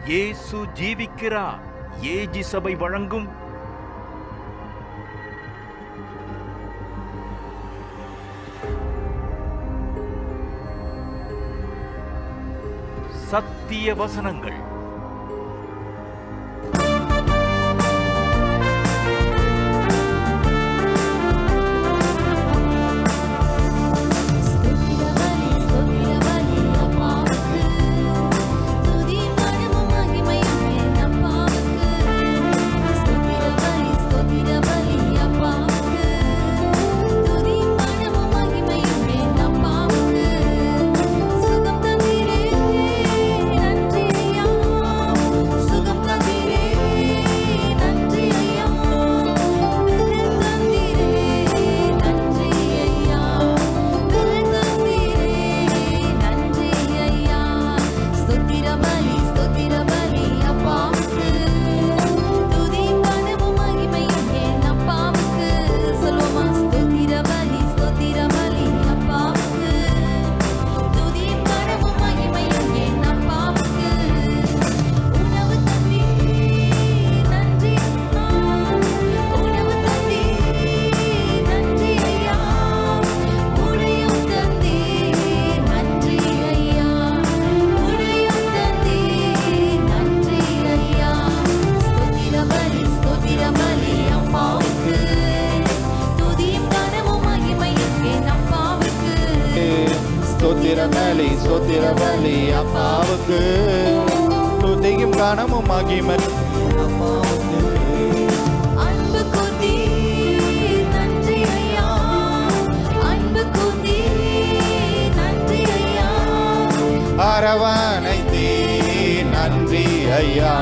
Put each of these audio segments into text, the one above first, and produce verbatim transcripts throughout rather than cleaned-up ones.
இயேசு ஜீவிக்கிறார். ஏஜி சபை வழங்கும் சத்திய வசனங்கள். ஸ்தோத்திரபலி ஸ்தோத்திரபலி அப்பாவுக்கு துதியும் கனமும் மகிமை அப்பாவுக்கு. அன்பு கூர்ந்தீ நன்றி ஐயா, அன்பு கூர்ந்தீ நன்றி ஐயா, அரவணைத்தீ நன்றி ஐயா,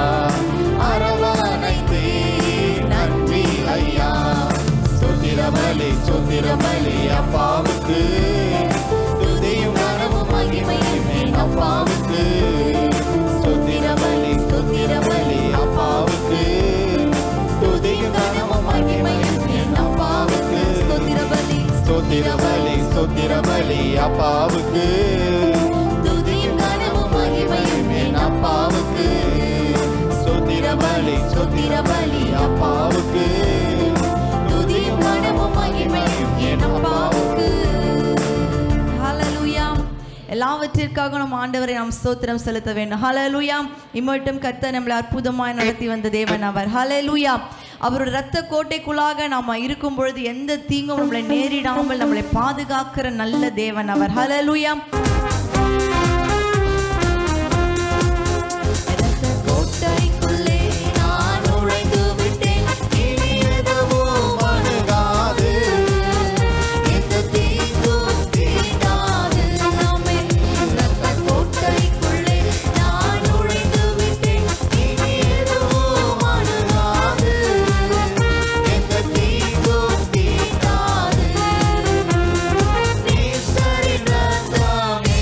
அரவணைத்தீ நன்றி ஐயா. ஸ்தோத்திரபலி ஸ்தோத்திரபலி அப்பாவுக்கு துதியும் கனமும் மகிமையும் என் அப்பாவுக்கு. ஸ்தோத்திரபலி ஸ்தோத்திரபலி அப்பாவுக்கு துதியும் கனமும் மகிமையும் என் அப்பாவுக்கு. ஸ்தோத்திரபலி ஸ்தோத்திரபலி ஸ்தோத்திரபலி அப்பாவுக்கு துதியும் கனமும் மகிமையும் என் அப்பாவுக்கு. ஸ்தோத்திரபலி ஸ்தோத்திரபலி அப்பாவுக்கு துதியும் கனமும் மகிமையும் என் அப்பாவுக்கு. எல்லாவற்றிற்காக நம் ஆண்டவரை நாம் ஸ்தோத்திரம் செலுத்த வேண்டும். ஹல்லேலூயா. இம்மட்டும் கர்த்தர் நம்மளை அற்புதமாய் நடத்தி வந்த தேவன் அவர். ஹல்லேலூயா. அவருடைய இரத்த கோட்டைக்குள்ளாக நாம் இருக்கும் பொழுது எந்த தீங்கும் நம்மளை நேரிடாமல் நம்மளை பாதுகாக்கிற நல்ல தேவன் அவர். ஹல்லேலூயா. நீ சரி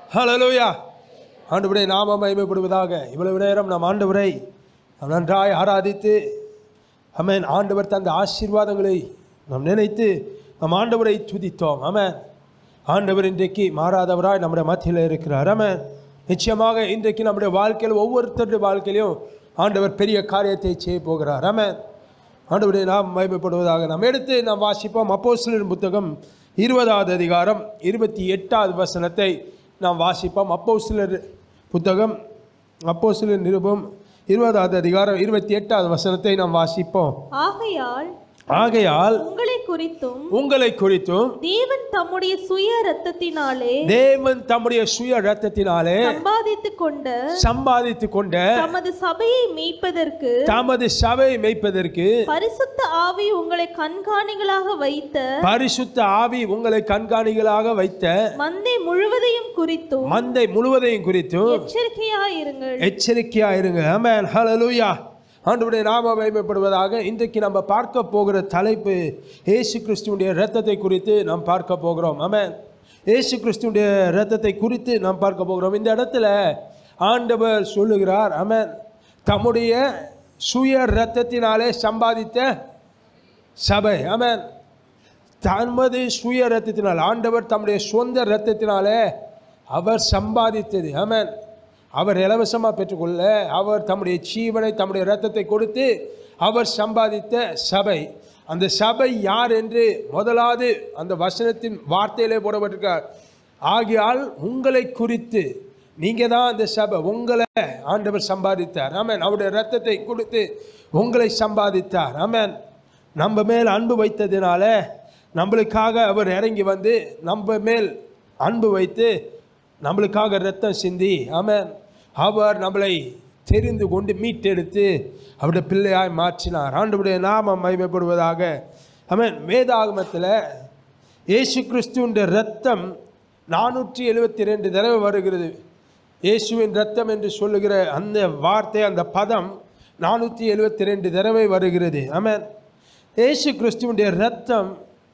ஹல்லேலூயா. ஆண்டவரே நாமம் மகிமைப்படுவதாக. இவ்வளவு நேரம் நாம் ஆண்டவரை நன்றாய் ஆராதித்து ஆமென். ஆண்டவர் தந்த ஆசீர்வாதங்களை நாம் நினைத்து நம் ஆண்டவரை துதித்தோம். ஆமென். ஆண்டவர் இன்றைக்கு மாறாதவராய் நம்முடைய மத்தியில் இருக்கிறார். ஆமென். நிச்சயமாக இன்றைக்கு நம்முடைய வாழ்க்கையில் ஒவ்வொருத்தருடைய வாழ்க்கையிலும் ஆண்டவர் பெரிய காரியத்தை செய்ய போகிறார். ஆமென். ஆண்டவரை நாம் மகிமைப்படுவதாக. நாம் எடுத்து நாம் வாசிப்போம். அப்போஸ்தலர் புத்தகம் இருபதாவது அதிகாரம் இருபத்தி எட்டாவது வசனத்தை நாம் வாசிப்போம். அப்போஸ்தலர் புத்தகம் அப்போஸ்தலர் நிருபம் இருபதாவது அதிகாரம் இருபத்தி எட்டாவது வசனத்தை நாம் வாசிப்போம். ஆகையால் ஆகையால் உங்களை குறித்தும் உங்களை குறித்தும் தேவன் தம்முடைய சுய இரத்தத்தினாலே தேவன் தம்முடைய சுய இரத்தத்தினாலே சம்பாதித்துக் கொண்ட சம்பாதித்துக் கொண்ட தமது சபையை மேய்ப்பதற்கு தமது சபையை மேய்ப்பதற்கு பரிசுத்த ஆவி உங்களை கண்காணிகளாக வைத்த பரிசுத்த ஆவி உங்களை கண்காணிகளாக வைத்த மந்தை முழுவதையும் குறித்தும் மந்தை முழுவதையும் குறித்தும் எச்சரிக்கையாயிருங்கள் எச்சரிக்கையாயிருங்க. ஆமென். ஹல்லேலூயா. ஆண்டவருடைய நாமம் மகிமைப்படுவதாக. இன்றைக்கு நம்ம பார்க்க போகிற தலைப்பு இயேசு கிறிஸ்துவினுடைய இரத்தத்தை குறித்து நாம் பார்க்க போகிறோம். ஆமென். இயேசு கிறிஸ்துவினுடைய இரத்தத்தை குறித்து நாம் பார்க்க போகிறோம். இந்த இடத்துல ஆண்டவர் சொல்லுகிறார், ஆமென், தம்முடைய சுய இரத்தத்தினாலே சம்பாதித்த சபை. ஆமென். தமது சுய இரத்தத்தினால் ஆண்டவர் தம்முடைய சொந்த இரத்தத்தினாலே அவர் சம்பாதித்தது. ஆமென். அவர் இலவசமாக பெற்றுக்கொள்ள அவர் தம்முடைய ஜீவனை தம்முடைய இரத்தத்தை கொடுத்து அவர் சம்பாதித்த சபை. அந்த சபை யார் என்று முதலாவது அந்த வசனத்தின் வார்த்தையிலே போடப்பட்டிருக்கார். ஆகையால் உங்களை குறித்து, நீங்கள் தான் அந்த சபை, உங்களை ஆண்டவர் சம்பாதித்தார். ஆமென். அவருடைய இரத்தத்தை கொடுத்து உங்களை சம்பாதித்தார். ஆமென். நம்ம மேல் அன்பு வைத்ததினால நம்மளுக்காக அவர் இறங்கி வந்து நம்ம மேல் அன்பு வைத்து நம்மளுக்காக இரத்தம் சிந்தி, ஆமென், அவர் நம்மளை தெரிந்து கொண்டு மீட்டெடுத்து அவருடைய பிள்ளையாய் மாற்றினார். ஆண்டவருடைய நாமம் மகிமைப்படுவதாக. ஆமென். வேதாகமத்தில் இயேசு கிறிஸ்துவின் இரத்தம் நானூற்றி எழுபத்தி ரெண்டு தடவை வருகிறது. இயேசுவின் இரத்தம் என்று சொல்லுகிற அந்த வார்த்தை, அந்த பதம் நானூற்றி எழுபத்தி ரெண்டு தடவை வருகிறது. ஆமென். இயேசு கிறிஸ்துவின் இரத்தம்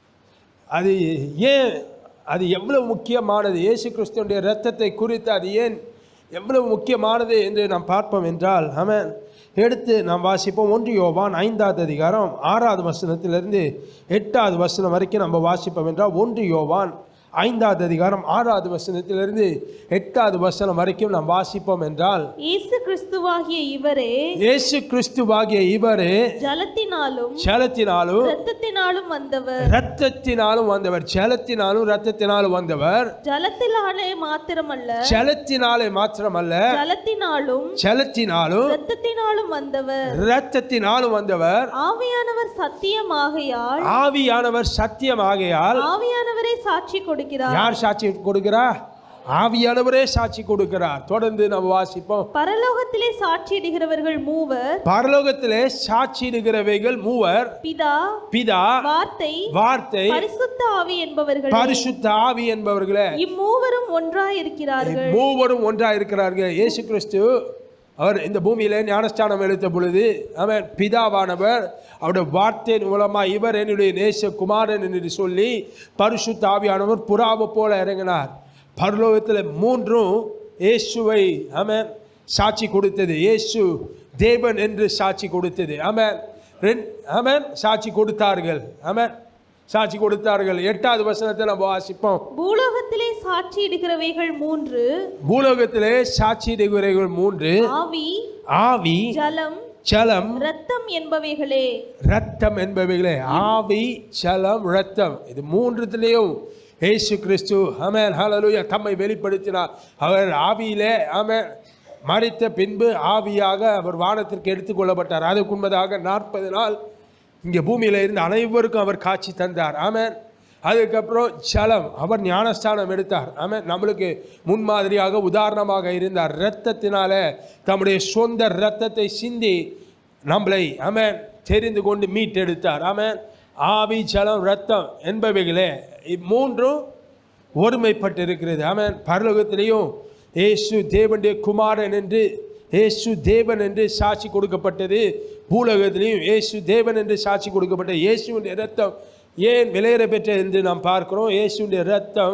அது ஏன், அது எவ்வளவு முக்கியமானது, இயேசு கிறிஸ்துவினுடைய இரத்தத்தை குறித்து அது ஏன் எவ்வளவு முக்கியமானது என்று நாம் பார்ப்போம் என்றால், ஆமென், எடுத்து நாம் வாசிப்போம். ஒன்று யோவான் ஐந்தாவது அதிகாரம் ஆறாவது வசனத்திலிருந்து எட்டாவது வசனம் வரைக்கும் நம்ம வாசிப்போம் என்றால், ஒன்று யோவான் ஐந்தாவது அதிகாரம் ஆறாவது வசனத்திலிருந்து எட்டாவது வசனம் வரைக்கும் நாம் வாசிப்போம் என்றால், இயேசு கிறிஸ்துவாகிய இவரே இயேசு கிறிஸ்துவாகிய இவரே ஜலத்தினாலும் ஜலத்தினாலும் இரத்தத்தினாலும் வந்தவர் இரத்தத்தினாலும் வந்தவர் ஜலத்தினாலும் இரத்தத்தினாலும் வந்தவர் ஜலத்தினாலே மாத்திரமல்ல ஜலத்தினாலே மாத்திரமல்ல ஜலத்தினாலும் ஜலத்தினாலும் இரத்தத்தினாலும் வந்தவர் இரத்தத்தினாலும் வந்தவர் ஆவியானவர் சத்தியமாகையால் ஆவியானவர் சத்தியமாகையால் ஆவியானவரே சாட்சி கொடுக்கிறார். யார் சாட்சி கொடுக்கிறார்? ஆவியானவரே சாட்சி கொடுக்கிறார். தொடர்ந்து நம்ம வாசிப்போம். பரலோகத்திலே சாட்சியிடுகிறவர்கள் மூவர் பரலோகத்திலே சாட்சியிடுகிறவைகள் மூவர், பிதா பிதா வார்த்தை வார்த்தை பரிசுத்த ஆவி என்பவர்கள். பரிசுத்த ஆவி என்பவர்களே இம்மூவரும் ஒன்றாய் இருக்கிறார்கள். மூவரும் ஒன்றாய் இருக்கிறார்கள். இயேசு கிறிஸ்து அவர் இந்த பூமியிலே ஞானஸ்தானம் எடுத்த பொழுது அவர் பிதாவானவர் அவருடைய வார்த்தையின் மூலமாக இவர் என்னுடைய நேச குமாரன் என்று சொல்லி பரிசுத்த ஆவியானவர் புறாவை போல இறங்கினார். பரலோகத்தில் மூன்றும் இயேசுவை ஆமென் சாட்சி கொடுத்தது. இயேசு தேவன் என்று சாட்சி கொடுத்தது. ஆமென். ரெண்டு ஆமென் சாட்சி கொடுத்தார்கள். ஆமென் சாட்சி கொடுத்தார்கள். எட்டாவது வசனத்தை நம்ம வாசிப்போம். பூலோகத்திலே சாட்சியிடுகிறவைகள் மூன்று பூலோகத்திலே சாட்சியிடுகிறவைகள் மூன்று ஆவி ஆவி ஜலம் ஜலம் இரத்தம் என்பவைகளே. இரத்தம் என்பவைகளே. ஆவி ஜலம் இரத்தம், இது மூன்றுத்திலேயும் இயேசு கிறிஸ்து ஆமென் ஹல்லேலூயா தம்மை வெளிப்படுத்தினார். அவர் ஆவியிலே ஆமென் மரித்த பின்பு ஆவியாக அவர் வானத்திற்கு எடுத்துக்கொள்ளப்பட்டார். அதுக்கு உண்மையாக நாற்பது நாள் இங்கே பூமியில் இருந்த அனைவருக்கும் அவர் காட்சி தந்தார். ஆமென். அதுக்கப்புறம் ஜலம், அவர் ஞானஸ்தானம் எடுத்தார். ஆமென். நம்மளுக்கு முன்மாதிரியாக உதாரணமாக இருந்தார். இரத்தத்தினால தம்முடைய சொந்த இரத்தத்தை சிந்தி நம்மளை ஆமென் தெரிந்து கொண்டு மீட்டெடுத்தார். ஆமென். ஆவி ஜலம் இரத்தம் என்பவைகளே இம்மூன்றும் ஒருமைப்பட்டு இருக்கிறது. ஆமென். பரலோகத்திலேயும் இயேசு தேவனுடைய குமாரன் என்று இயேசு தேவன் என்று சாட்சி கொடுக்கப்பட்டது. பூலோகத்திலையும் இயேசு தேவன் என்று சாட்சி கொடுக்கப்பட்ட இயேசுவின் இரத்தம் ஏன் விலையேற பெற்றது என்று நாம் பார்க்கிறோம். இயேசுடைய இரத்தம்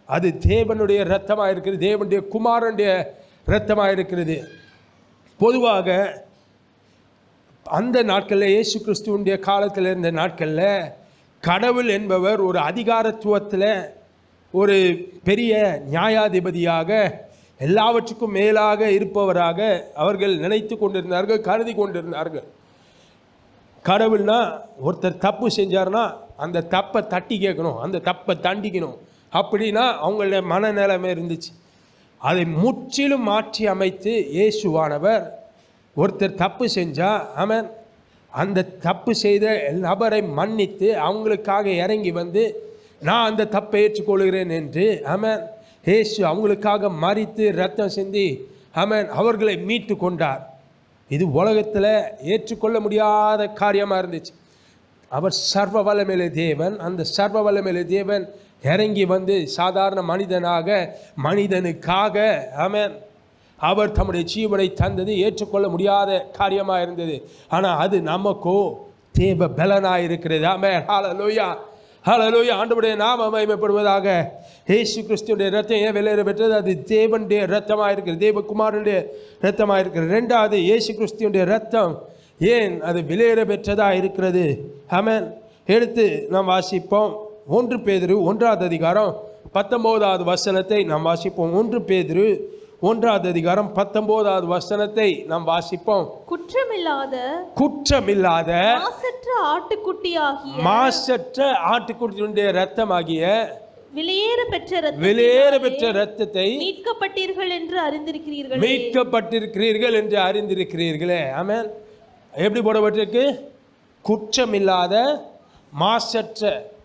அது தேவனுடைய இரத்தமாக இருக்கிறது, தேவனுடைய குமாரனுடைய இரத்தமாக இருக்கிறது. பொதுவாக அந்த நாட்களில், இயேசு கிறிஸ்துவனுடைய காலத்தில் இருந்த நாட்களில், கடவுள் என்பவர் ஒரு அதிகாரத்துவத்தில் ஒரு பெரிய நியாயாதிபதியாக எல்லாவற்றுக்கும் மேலாக இருப்பவராக அவர்கள் நினைத்து கொண்டிருந்தார்கள், கருதி கொண்டிருந்தார்கள். கடவுள்னா ஒருத்தர் தப்பு செஞ்சார்னா அந்த தப்பை தட்டி கேட்கணும், அந்த தப்பை தண்டிக்கணும், அப்படின்னா அவங்களுடைய மனநிலைமை இருந்துச்சு. அதை முற்றிலும் மாற்றி அமைத்து இயேசுவானவர் ஒருத்தர் தப்பு செஞ்சால் அவன் அந்த தப்பு செய்த நபரை மன்னித்து அவங்களுக்காக இறங்கி வந்து நான் அந்த தப்பை ஏற்றுக்கொள்கிறேன் என்று அவன் இயேசு அவங்களுக்காக மரித்து இரத்தம் சிந்தி அவன் அவர்களை மீட்டு கொண்டார். இது உலகத்தில் ஏற்றுக்கொள்ள முடியாத காரியமாக இருந்துச்சு. அவர் சர்வ வல்லமையுள்ள தேவன். அந்த சர்வ வல்லமையுள்ள தேவன் இறங்கி வந்து சாதாரண மனிதனாக மனிதனுக்காக அவன் அவர் தம்முடைய ஜீவனை தந்தது ஏற்றுக்கொள்ள முடியாத காரியமாக இருந்தது. ஆனால் அது நமக்கோ தேவ பலனாக இருக்கிறது. ஆமென், ஹல்லேலூயா, ஹல்லேலூயா. ஆண்டவருடைய நாமம் மகிமைப்படுவதாக. இயேசு கிறிஸ்துவினுடைய இரத்தம் ஏன் விலையேற பெற்றது? அது தேவனுடைய இரத்தமாக இருக்கிறது, தேவகுமாரனுடைய இரத்தமாக இருக்கிறது. ரெண்டாவது, இயேசு கிறிஸ்துவினுடைய இரத்தம் ஏன் அது விலையேற பெற்றதாக இருக்கிறது? ஆமென். எடுத்து நாம் வாசிப்போம். ஒன்று பேதுரு ஒன்றாவது அதிகாரம் பத்தொன்பதாவது வசனத்தை நாம் வாசிப்போம். ஒன்று பேதுரு ஒன்றாவது அதிகாரம் பத்தொன்பதாவது வசனத்தை நாம் வாசிப்போம். குற்றமில்லாத குற்றமில்லாத மாசற்ற ஆட்டுக்குட்டியாகிய மாசற்ற ஆட்டுக்குட்டியுடைய இரத்தமாகிய விலையேற பெற்ற இரத்தத்தை விலையேற பெற்ற இரத்தத்தை மீட்கப்பட்டீர்கள் என்று அறிந்திருக்கிறீர்கள் மீட்கப்பட்டிருக்கிறீர்கள் என்று அறிந்திருக்கிறீர்களே. ஆமென். எப்படி போடப்பட்டிருக்கு? குற்றமில்லாத மாசற்ற,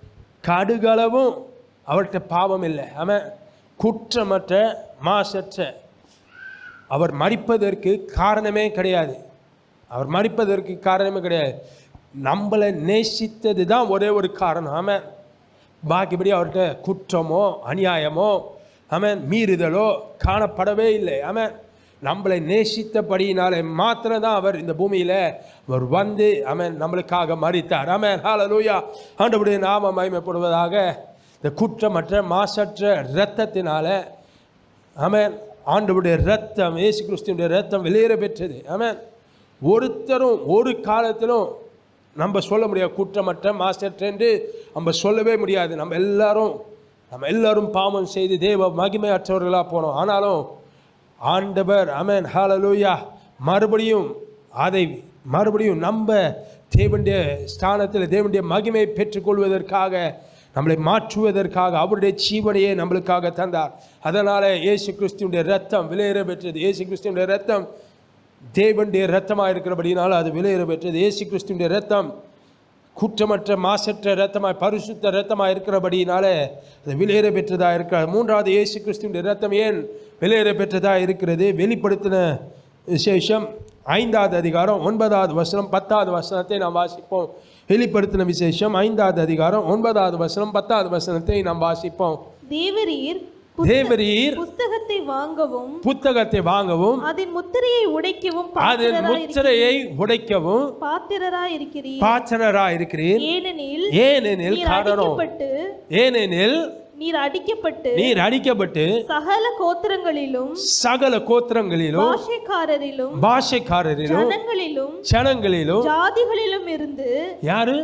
கடுகளவும் அவர்கிட்ட பாவம் இல்லை. ஆமென். குற்றமற்ற மாசற்ற. அவர் மரிப்பதற்கு காரணமே கிடையாது. அவர் மரிப்பதற்கு காரணமே கிடையாது. நம்மளை நேசித்தது தான் ஒரே ஒரு காரணம். ஆமென். பாக்கிபடி அவர்கிட்ட குற்றமோ அநியாயமோ ஆமென் மீறுதலோ காணப்படவே இல்லை. ஆமென். நம்மளை நேசித்தபடியினாலே மாத்திரம் தான் அவர் இந்த பூமியில் அவர் வந்து ஆமென் நம்மளுக்காக மரித்தார். ஆமென், ஹல்லேலூயா. ஆண்டவருடைய நாமம் மகிமைப்படுவதாக. இந்த குற்றமற்ற மாசற்ற இரத்தத்தினால ஆமென் ஆண்டவருடைய இரத்தம், இயேசு கிறிஸ்துவினுடைய இரத்தம் வெளியேற பெற்றது. ஆமென். ஒருத்தரும் ஒரு காலத்திலும் நம்ம சொல்ல முடியாது குற்றமற்ற மாசற்ற என்று நம்ம சொல்லவே முடியாது. நம்ம எல்லாரும் நம்ம எல்லாரும் பாவம் செய்து தேவ மகிமையற்றவர்களாக போனோம். ஆனாலும் ஆண்டவர் ஆமென் ஹல்லேலூயா மறுபடியும் அதை மறுபடியும் நம்ம தேவனுடைய ஸ்தானத்தில் தேவனுடைய மகிமை பெற்றுக்கொள்வதற்காக நம்மளை மாற்றுவதற்காக அவருடைய ஜீவனையே நம்மளுக்காக தந்தார். அதனால் இயேசு கிறிஸ்துவினுடைய இரத்தம் விலையேற பெற்றது. இயேசு கிறிஸ்துவினுடைய இரத்தம் தேவனுடைய இரத்தமாக இருக்கிறபடினால அது விலையேற பெற்றது. இயேசு கிறிஸ்துவினுடைய இரத்தம் குற்றமற்ற மாசற்ற இரத்தமாய் பரிசுத்த இரத்தமாக இருக்கிறபடினால அது விலையேற பெற்றதாக இருக்கிறது. மூன்றாவது, இயேசு கிறிஸ்துவினுடைய இரத்தம் ஏன் விலையேற பெற்றதாக இருக்கிறது? வெளிப்படுத்தின விசேஷம் ஐந்தாவது அதிகாரம் ஒன்பதாவது வசனம் பத்தாவது வசனத்தை நாம் வாசிப்போம். வெளிப்படுத்தின விசேஷம் ஐந்தாவது அதிகாரம் ஒன்பதாவது வசனம் பத்தாவது வசனத்தை நாம் வாசிப்போம். தேவரீர் தேவரீர் புத்தகத்தை வாங்கவும் புத்தகத்தை வாங்கவும் அதன் முத்திரையை உடைக்கவும் அதன் முத்திரையை உடைக்கவும் பாத்திரராய் இருக்கிறீர் பாத்திரராய் இருக்கிறீர். ஏனெனில் ஏனெனில் காரணம் ஏனெனில் நீர் அடிக்கப்பட்டு நீர் அடிக்கப்பட்டு சகல கோத்திரங்களிலும் சகல கோத்திரங்களிலும் பாஷைக்காரரிலும் பாஷைக்காரரிலும் ஜனங்களிலும் ஜனங்களிலும் ஜாதிகளிலும் இருந்து யாரு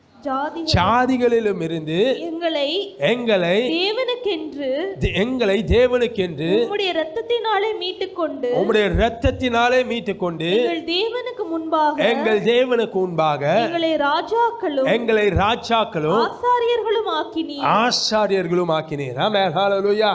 ஜாதிகளிலும் இருந்து எங்களை எங்களை தேவனுக்கென்று எங்களை தேவனுக்கென்று உம்முடைய இரத்தத்தினாலே மீட்டுக்கொண்டு உம்முடைய இரத்தத்தினாலே மீட்டுக்கொண்டு எங்கள் தேவனுக்கு முன்பாக எங்கள் தேவனுக்கு முன்பாக எங்களை ராஜாக்களும் எங்களை ராஜாக்களும் ஆசாரியர்களும் ஆக்கினீர் ஆசாரியர்களும் ஆக்கினீர். ஆமென், ஹல்லேலூயா.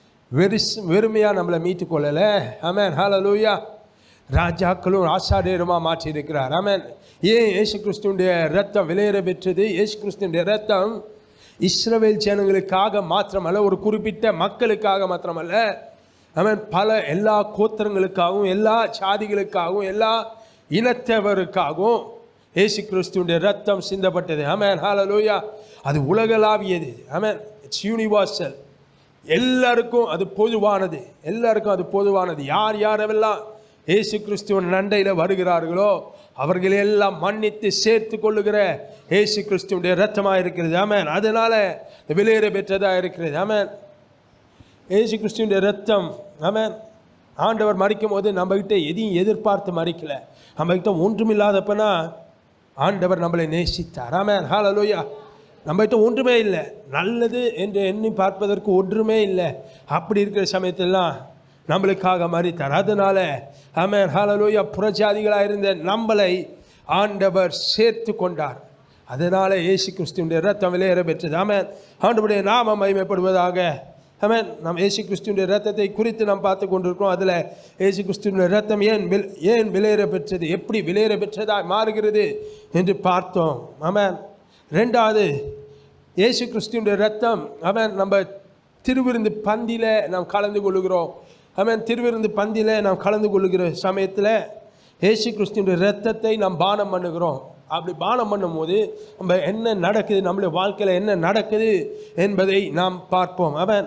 வெறுமையா நம்மளை மீட்டுக் கொள்ளல. ஆமென், ஹல்லேலூயா. ராஜாக்களும் ஆசாரியருமா மாற்றி இருக்கிறார். ஆமென். ஏன் இயேசு கிறிஸ்துவினுடைய இரத்தம் விலையேற பெற்றது? இயேசு கிறிஸ்துவினுடைய இரத்தம் இஸ்ரவேல் ஜனங்களுக்காக மாத்திரமல்ல, ஒரு குறிப்பிட்ட மக்களுக்காக மாத்திரமல்ல, ஆமென், பல எல்லா கோத்திரங்களுக்காகவும் எல்லா சாதிகளுக்காகவும் எல்லா இனத்தவருக்காகவும் இயேசு கிறிஸ்துவினுடைய இரத்தம் சிந்தப்பட்டது. ஆமென், ஹல்லேலூயா. அது உலகளாவியது. ஆமென், இட்ஸ் யூனிவர்சல். எல்லாருக்கும் அது பொதுவானது. எல்லாருக்கும் அது பொதுவானது. யார் யாரெல்லாம் இயேசு கிறிஸ்துவின் நண்டையில் வருகிறார்களோ அவர்களெல்லாம் மன்னித்து சேர்த்து கொள்ளுகிற இயேசு கிறிஸ்துவினுடைய இரத்தமாக இருக்கிறது. ஆமென். அதனால விலையேற பெற்றதாக இருக்கிறது. ஆமென். இயேசு கிறிஸ்துவின் ரத்தம் ஆமென். ஆண்டவர் மரிக்கும் போது நம்மகிட்ட எதையும் எதிர்பார்த்து மரிக்கல. நம்மகிட்ட ஒன்றுமில்லாதப்பனா ஆண்டவர் நம்மளை நேசித்தார். ஆமென். ஹல்லேலூயா. நம்மகிட்ட ஒன்றுமே இல்லை, நல்லது என்று எண்ணி பார்ப்பதற்கு ஒன்றுமே இல்லை. அப்படி இருக்கிற சமயத்திலாம் நம்மளுக்காக மரித்தார். அதனால ஆமென் ஹல்லேலூயா, புறஜாதிகளாக இருந்த நம்மளை ஆண்டவர் சேர்த்து கொண்டார். அதனால இயேசு கிறிஸ்துவின் ரத்தம் விலையேற பெற்றது. ஆமென். ஆண்டவருடைய நாமம் மகிமைப்படுவதாக. ஆமென். நாம் இயேசு கிறிஸ்துவின் ரத்தத்தை குறித்து நாம் பார்த்து கொண்டிருக்கிறோம். அதில் இயேசு கிறிஸ்துவின் ரத்தம் ஏன் ஏன் விலையேற பெற்றது, எப்படி விலையேற பெற்றதாக மாறுகிறது என்று பார்த்தோம். ஆமென். ரெண்டாவது, இயேசு கிறிஸ்துவின் ரத்தம் ஆமென் நம்ம திருவிருந்து பந்தியில் நாம் கலந்து கொள்கிறோம். ஆமென். திருவிருந்து பந்தியில் நாம் கலந்து கொள்கிற சமயத்தில் இயேசு கிறிஸ்துவின் ரத்தத்தை நாம் பானம் பண்ணுகிறோம். அப்படி பானம் பண்ணும் போது நம்ம என்ன நடக்குது, நம்மளுடைய வாழ்க்கையில் என்ன நடக்குது என்பதை நாம் பார்ப்போம். ஆமென்.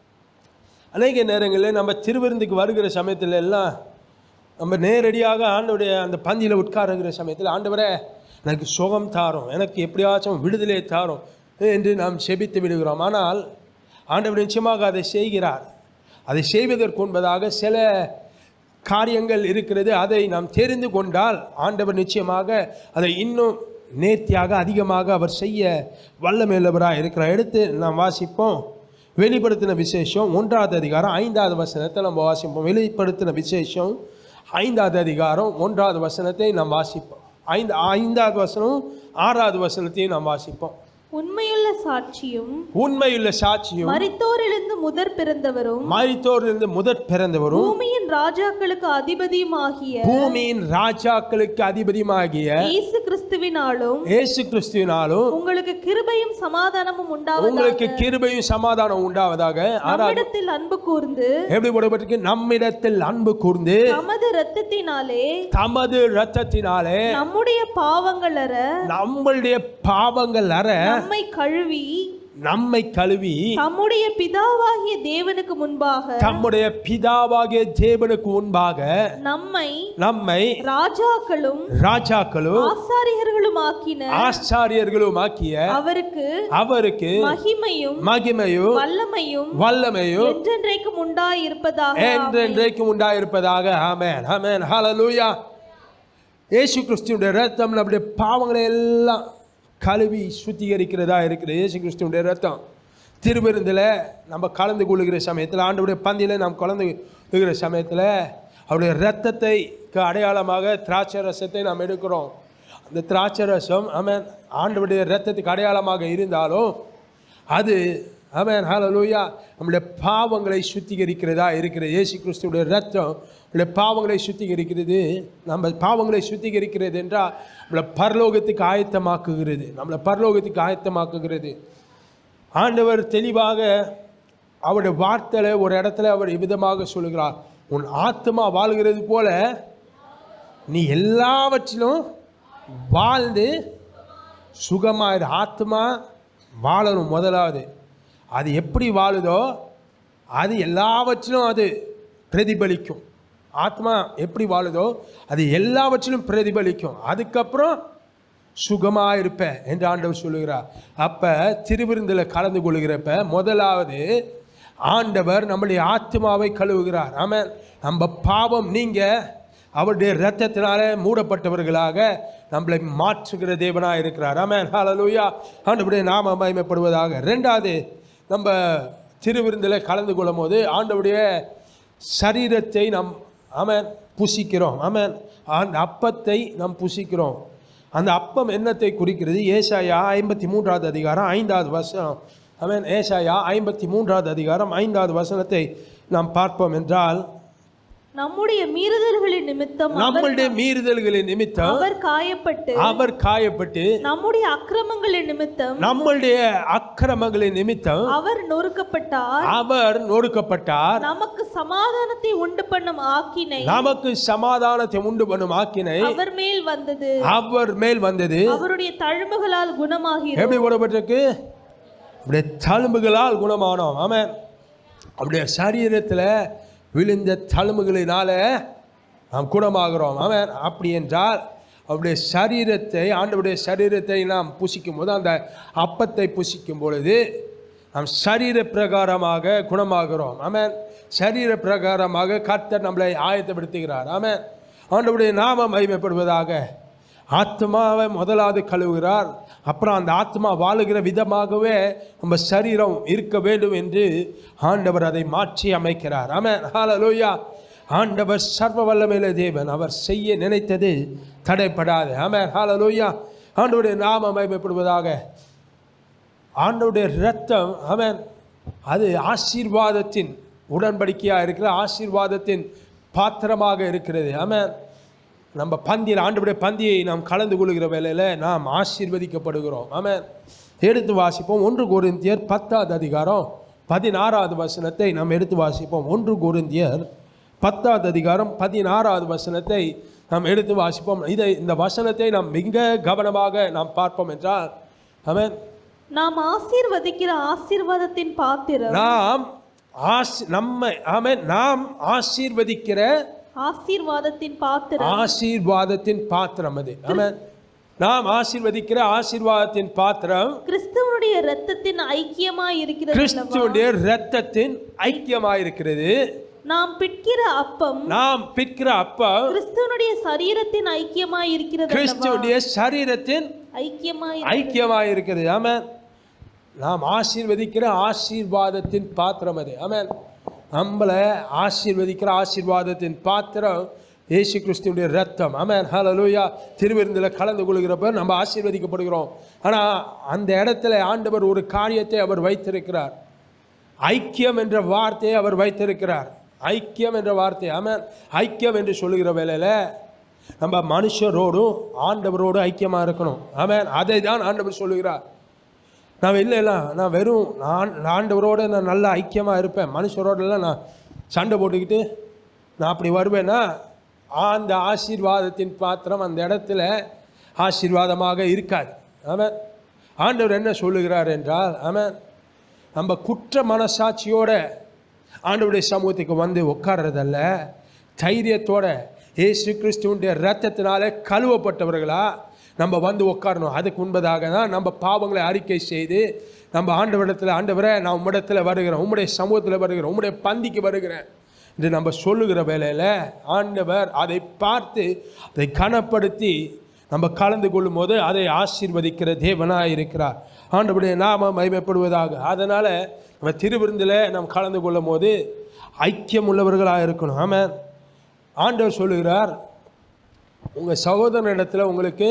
அநேக நேரங்களில் நம்ம திருவிருந்துக்கு வருகிற சமயத்தில் எல்லாம் நம்ம நேரடியாக ஆண்டவருடைய அந்த பந்தியில் உட்காருகிற சமயத்தில் ஆண்டவரே எனக்கு சுகம் தாரும், எனக்கு எப்படியாச்சும் விடுதலை தாரும் என்று நாம் செபித்து விடுகிறோம். ஆனால் ஆண்டவர் நிச்சயமாக அதை செய்கிறார். அதை செய்வதற்கு முன்பதாக சில காரியங்கள் இருக்கிறது. அதை நாம் தெரிந்து கொண்டால் ஆண்டவர் நிச்சயமாக அதை இன்னும் நேர்த்தியாக அதிகமாக அவர் செய்ய வல்லமையுள்ளவராக இருக்கிறார். எடுத்து நாம் வாசிப்போம். வெளிப்படுத்தின விசேஷம் ஒன்றாவது அதிகாரம் ஐந்தாவது வசனத்தை நம்ம வாசிப்போம். வெளிப்படுத்தின விசேஷம் ஐந்தாவது அதிகாரம் ஒன்றாவது வசனத்தை நாம் வாசிப்போம். ஐந்து ஐந்தாவது வசனம் ஆறாவது வசனத்தையும் நாம் வாசிப்போம். உண்மையுள்ள சாட்சியும் உண்மையுள்ள சாட்சியும் மரித்தோரிலிருந்து முதற் பிறந்தவரும் மரித்தோரிலிருந்து முதற் பிறந்தவரும் பூமியின் ராஜாக்களுக்கு அதிபதியுமாகிய பூமியின் ராஜாக்களுக்கு அதிபதியுமாகிய இயேசு கிறிஸ்துவினாலும் இயேசு கிறிஸ்துவினாலும் உங்களுக்கு கிருபையும் சமாதானமும் உண்டாவதாக உங்களுக்கு கிருபையும் சமாதானம் உண்டாவதாக. நம்மிடத்தில் அன்பு கூர்ந்து எப்படி போடப்பட்டிருக்கு? நம்மிடத்தில் அன்பு கூர்ந்து தமது இரத்தத்தினாலே தமது இரத்தத்தினாலே நம்முடைய பாவங்கள் அற நம்மளுடைய பாவங்கள் அற நம்மை கழுவி நம்மை கழுவி தம்முடைய பிதாவாகிய தேவனுக்கு முன்பாக தம்முடைய பிதாவாகிய தேவனுக்கு முன்பாக நம்மை நம்மை ராஜாக்களும் ராஜாக்களும் ஆசாரியர்களும் ஆக்கின ஆசாரியர்களும் ஆக்கிய அவருக்கு அவருக்கு மகிமையும் மகிமையும் வல்லமையும் வல்லமையும் என்றென்றைக்கும் உண்டாயிருப்பதாக என்றென்றைக்கும் உண்டாயிருப்பதாக. ஆமென். ஆமென். ஹல்லேலூயா. இயேசு கிறிஸ்துவின் ரத்தம் நம்முடைய பாவங்களை எல்லாம் கழுவி சுத்திகரிக்கிறதா இருக்கிறது. இயேசு கிறிஸ்துவின் ரத்தம் திருவிருந்தில் நம்ம கலந்து கொள்ளுகிற சமயத்தில், ஆண்டவருடைய பந்தியில் நாம் கலந்து கொள்ளுகிற சமயத்தில் அவருடைய இரத்தத்தை அடையாளமாக திராட்சை ரசத்தை நாம் எடுக்கிறோம். அந்த திராட்சை ரசம் ஆமென் ஆண்டவருடைய இரத்தத்துக்கு அடையாளமாக இருந்தாலும் அது ஆமென் ஹல்லேலூயா நம்முடைய பாவங்களை சுத்திகரிக்கிறதா இருக்கிற இயேசு கிறிஸ்துவுடைய ரத்தம் நம்முடைய பாவங்களை சுத்திகரிக்கிறது. நம்ம பாவங்களை சுத்திகரிக்கிறது என்றால் நம்மளை பரலோகத்துக்கு ஆயத்தமாக்குகிறது. நம்மளை பரலோகத்துக்கு ஆயத்தமாக்குகிறது. ஆண்டவர் தெளிவாக அவருடைய வார்த்தையில ஒரு இடத்துல அவர் விதமாக சொல்லுகிறார், உன் ஆத்மா வாழ்கிறது போல நீ எல்லாவற்றிலும் வாழ்ந்து சுகமாயிரு. ஆத்மா வாழணும். முதலாவது அது எப்படி வாழுதோ அது எல்லாவற்றிலும் அது பிரதிபலிக்கும். ஆத்மா எப்படி வாழுதோ அது எல்லாவற்றிலும் பிரதிபலிக்கும். அதுக்கப்புறம் சுகமாக இருப்பேன் என்று ஆண்டவர் சொல்லுகிறார். அப்போ திருவிருந்தில் கலந்து கொள்கிறப்ப முதலாவது ஆண்டவர் நம்முடைய ஆத்மாவை கழுவுகிறார். ஆமென். நம்ம பாவம் நீங்க அவருடைய இரத்தத்தினாலே மூடப்பட்டவர்களாக நம்மளை மாற்றுகிற தேவனாக இருக்கிறார். ஆமென். ஹல்லேலூயா. ஆண்டவருடைய நாம மகிமைப்படுவதாக. ரெண்டாவது, நம்ம திருவிருந்தில் கலந்து கொள்ளும் போது ஆண்டவருடைய சரீரத்தை நாம் ஆமென் புசிக்கிறோம். ஆமென். அந்த அப்பத்தை நாம் புசிக்கிறோம். அந்த அப்பம் என்னத்தை குறிக்கிறது? ஏசாயா ஐம்பத்தி மூன்றாவது அதிகாரம் ஐந்தாவது வசனம். ஆமென். ஏசாயா ஐம்பத்தி மூன்றாவது அதிகாரம் ஐந்தாவது வசனத்தை நாம் பார்ப்போம் என்றால், நம்முடைய மீறுதல்களின் நிமித்தம் நம்முடைய மீறுதல்களின் நிமித்தம் அவர் காயப்பட்டு அவர் காயப்பட்டு நம்முடைய அக்கிரமங்களின் நிமித்தம் நம்முடைய அக்கிரமங்களின் நிமித்தம் அவர் நொறுக்கப்பட்டார். அவர் நொறுக்கப்பட்டார். நமக்கு சமாதானத்தை உண்டு பண்ணும் ஆக்கினை நமக்கு சமாதானத்தை உண்டு பண்ணும் ஆக்கினை அவர் மேல் வந்தது. அவர் மேல் வந்தது. அவருடைய தழும்புகளால் குணமாகிறோம். எப்படி கூறப்பட்டிருக்கு? அப்படியே தழும்புகளால் குணமானோம். ஆமென். அப்படியே சரீரத்தில் விழுந்த தழும்புகளினால நாம் குணமாகிறோம். ஆமென். அப்படி என்றால் அவருடைய சரீரத்தை ஆண்டவருடைய சரீரத்தை நாம் புசிக்கும் போது, அந்த அப்பத்தை புசிக்கும் பொழுது நாம் சரீர பிரகாரமாக குணமாகிறோம். ஆமென். சரீர பிரகாரமாக கர்த்தர் நம்மளை ஆயத்தப்படுத்துகிறார். ஆமென். ஆண்டவருடைய நாமம் மகிமைப்படுவதாக. ஆத்மாவை முதலாவது கழுவுகிறார். அப்புறம் அந்த ஆத்மா வாழுகிற விதமாகவே நம்ம சரீரம் இருக்க வேண்டும் என்று ஆண்டவர் அதை மாற்றி அமைக்கிறார். ஆமென். ஹல்லேலூயா. ஆண்டவர் சர்வ வல்லமையுள்ள தேவன். அவர் செய்ய நினைத்தது தடைப்படாது. ஆமென். ஹல்லேலூயா. ஆண்டவருடைய நாமம் மகிமைப்படுவதாக. ஆண்டவருடைய இரத்தம் ஆமென் அது ஆசீர்வாதத்தின் உடன்படிக்கையாக இருக்கிற ஆசீர்வாதத்தின் பாத்திரமாக இருக்கிறது. ஆமென். நம்ம பந்தியில் ஆண்டவருடைய பந்தியை நாம் கலந்து கொள்கிற வேளையில் நாம் ஆசீர்வதிக்கப்படுகிறோம். ஆமென். எடுத்து வாசிப்போம். ஒன்று கொரிந்தியர் பத்தாவது அதிகாரம் பதினாறாவது வசனத்தை நாம் எடுத்து வாசிப்போம். ஒன்று கொரிந்தியர் பத்தாவது அதிகாரம் பதினாறாவது வசனத்தை நாம் எடுத்து வாசிப்போம். இதை இந்த வசனத்தை நாம் மிக கவனமாக நாம் பார்ப்போம் என்றால் ஆமென் நாம் ஆசீர்வதிக்கிற ஆசீர்வாதத்தின் பாத்திரம் நாம் ஆசி நம்மை ஆமென் நாம் ஆசீர்வதிக்கிற ஆசீர்வாதத்தின் பாத்திரம் ஆசீர்வாதத்தின் பாத்திரம் அது. ஆமென். நாம் ஆசீர்வதிக்கிற ஆசீர்வாதத்தின் பாத்திரம் கிறிஸ்துவனுடைய இரத்தத்தின் ஐக்கியமாய் இருக்கிறது. கிறிஸ்துவுடைய இரத்தத்தின் ஐக்கியமாய் இருக்கிறது. நாம் பிட்கிற அப்பம் நாம் பிட்கிற அப்பம் கிறிஸ்துவனுடைய சரீரத்தின் ஐக்கியமாய் இருக்கிறது. கிறிஸ்துவுடைய சரீரத்தின் ஐக்கியமாய் ஐக்கியமாய் இருக்கிறது. ஆமென். நாம் ஆசீர்வதிக்கிற ஆசீர்வாதத்தின் பாத்திரம் அது. ஆமென். நம்மளை ஆசீர்வதிக்கிற ஆசீர்வாதத்தின் பாத்திரம் இயேசு கிறிஸ்துவுடைய ரத்தம். ஆமென். ஹல்லேலூயா. திருவிருந்தில் கலந்து கொள்கிறப்ப நம்ம ஆசீர்வதிக்கப்படுகிறோம். ஆனால் அந்த இடத்துல ஆண்டவர் ஒரு காரியத்தை அவர் வைத்திருக்கிறார். ஐக்கியம் என்ற வார்த்தையை அவர் வைத்திருக்கிறார். ஐக்கியம் என்ற வார்த்தை. ஆமென். ஐக்கியம் என்று சொல்லுகிற வேளையில் நம்ம மனுஷரோடும் ஆண்டவரோடு ஐக்கியமாக இருக்கணும். ஆமென். அதை தான் ஆண்டவர் சொல்லுகிறார். நான் இல்லை இல்லை நான் வெறும் நான் ஆண்டவரோடு நான் நல்ல ஐக்கியமாக இருப்பேன், மனுஷரோடெல்லாம் நான் சண்டை போட்டுக்கிட்டு நான் அப்படி வருவேன்னா அந்த ஆசீர்வாதத்தின் பாத்திரம் அந்த இடத்துல ஆசீர்வாதமாக இருக்காது. ஆமென். ஆண்டவர் என்ன சொல்லுகிறார் என்றால் ஆமென் நம்ம குற்ற மனசாட்சியோட ஆண்டவருடைய சமூகத்துக்கு வந்து உட்கார்றதல்ல, தைரியத்தோட இயேசு கிறிஸ்துவுடைய இரத்தத்தினாலே கழுவப்பட்டவர்களா நம்ம வந்து உட்காரணும். அதுக்கு முன்பதாக தான் நம்ம பாவங்களை அறிக்கை செய்து நம்ம ஆண்டவரிடத்தில் ஆண்டவரை நான் உம்மிடத்தில் வருகிறேன், உம்முடைய சமூகத்தில் வருகிறேன், உம்முடைய பந்திக்கு வருகிறேன் என்று நம்ம சொல்லுகிற வேளையில் ஆண்டவர் அதை பார்த்து அதை கனப்படுத்தி நம்ம கலந்து கொள்ளும் போது அதை ஆசீர்வதிக்கிற தேவனாக இருக்கிறார். ஆண்டவருடைய நாமம் மகிமைப்படுவதாக. அதனால் நம்ம திருவிருந்தில் நாம் கலந்து கொள்ளும் போது ஐக்கியம் உள்ளவர்களாக இருக்கணும். ஆமென். ஆண்டவர் சொல்லுகிறார் உங்கள் சகோதரனிடத்தில் உங்களுக்கு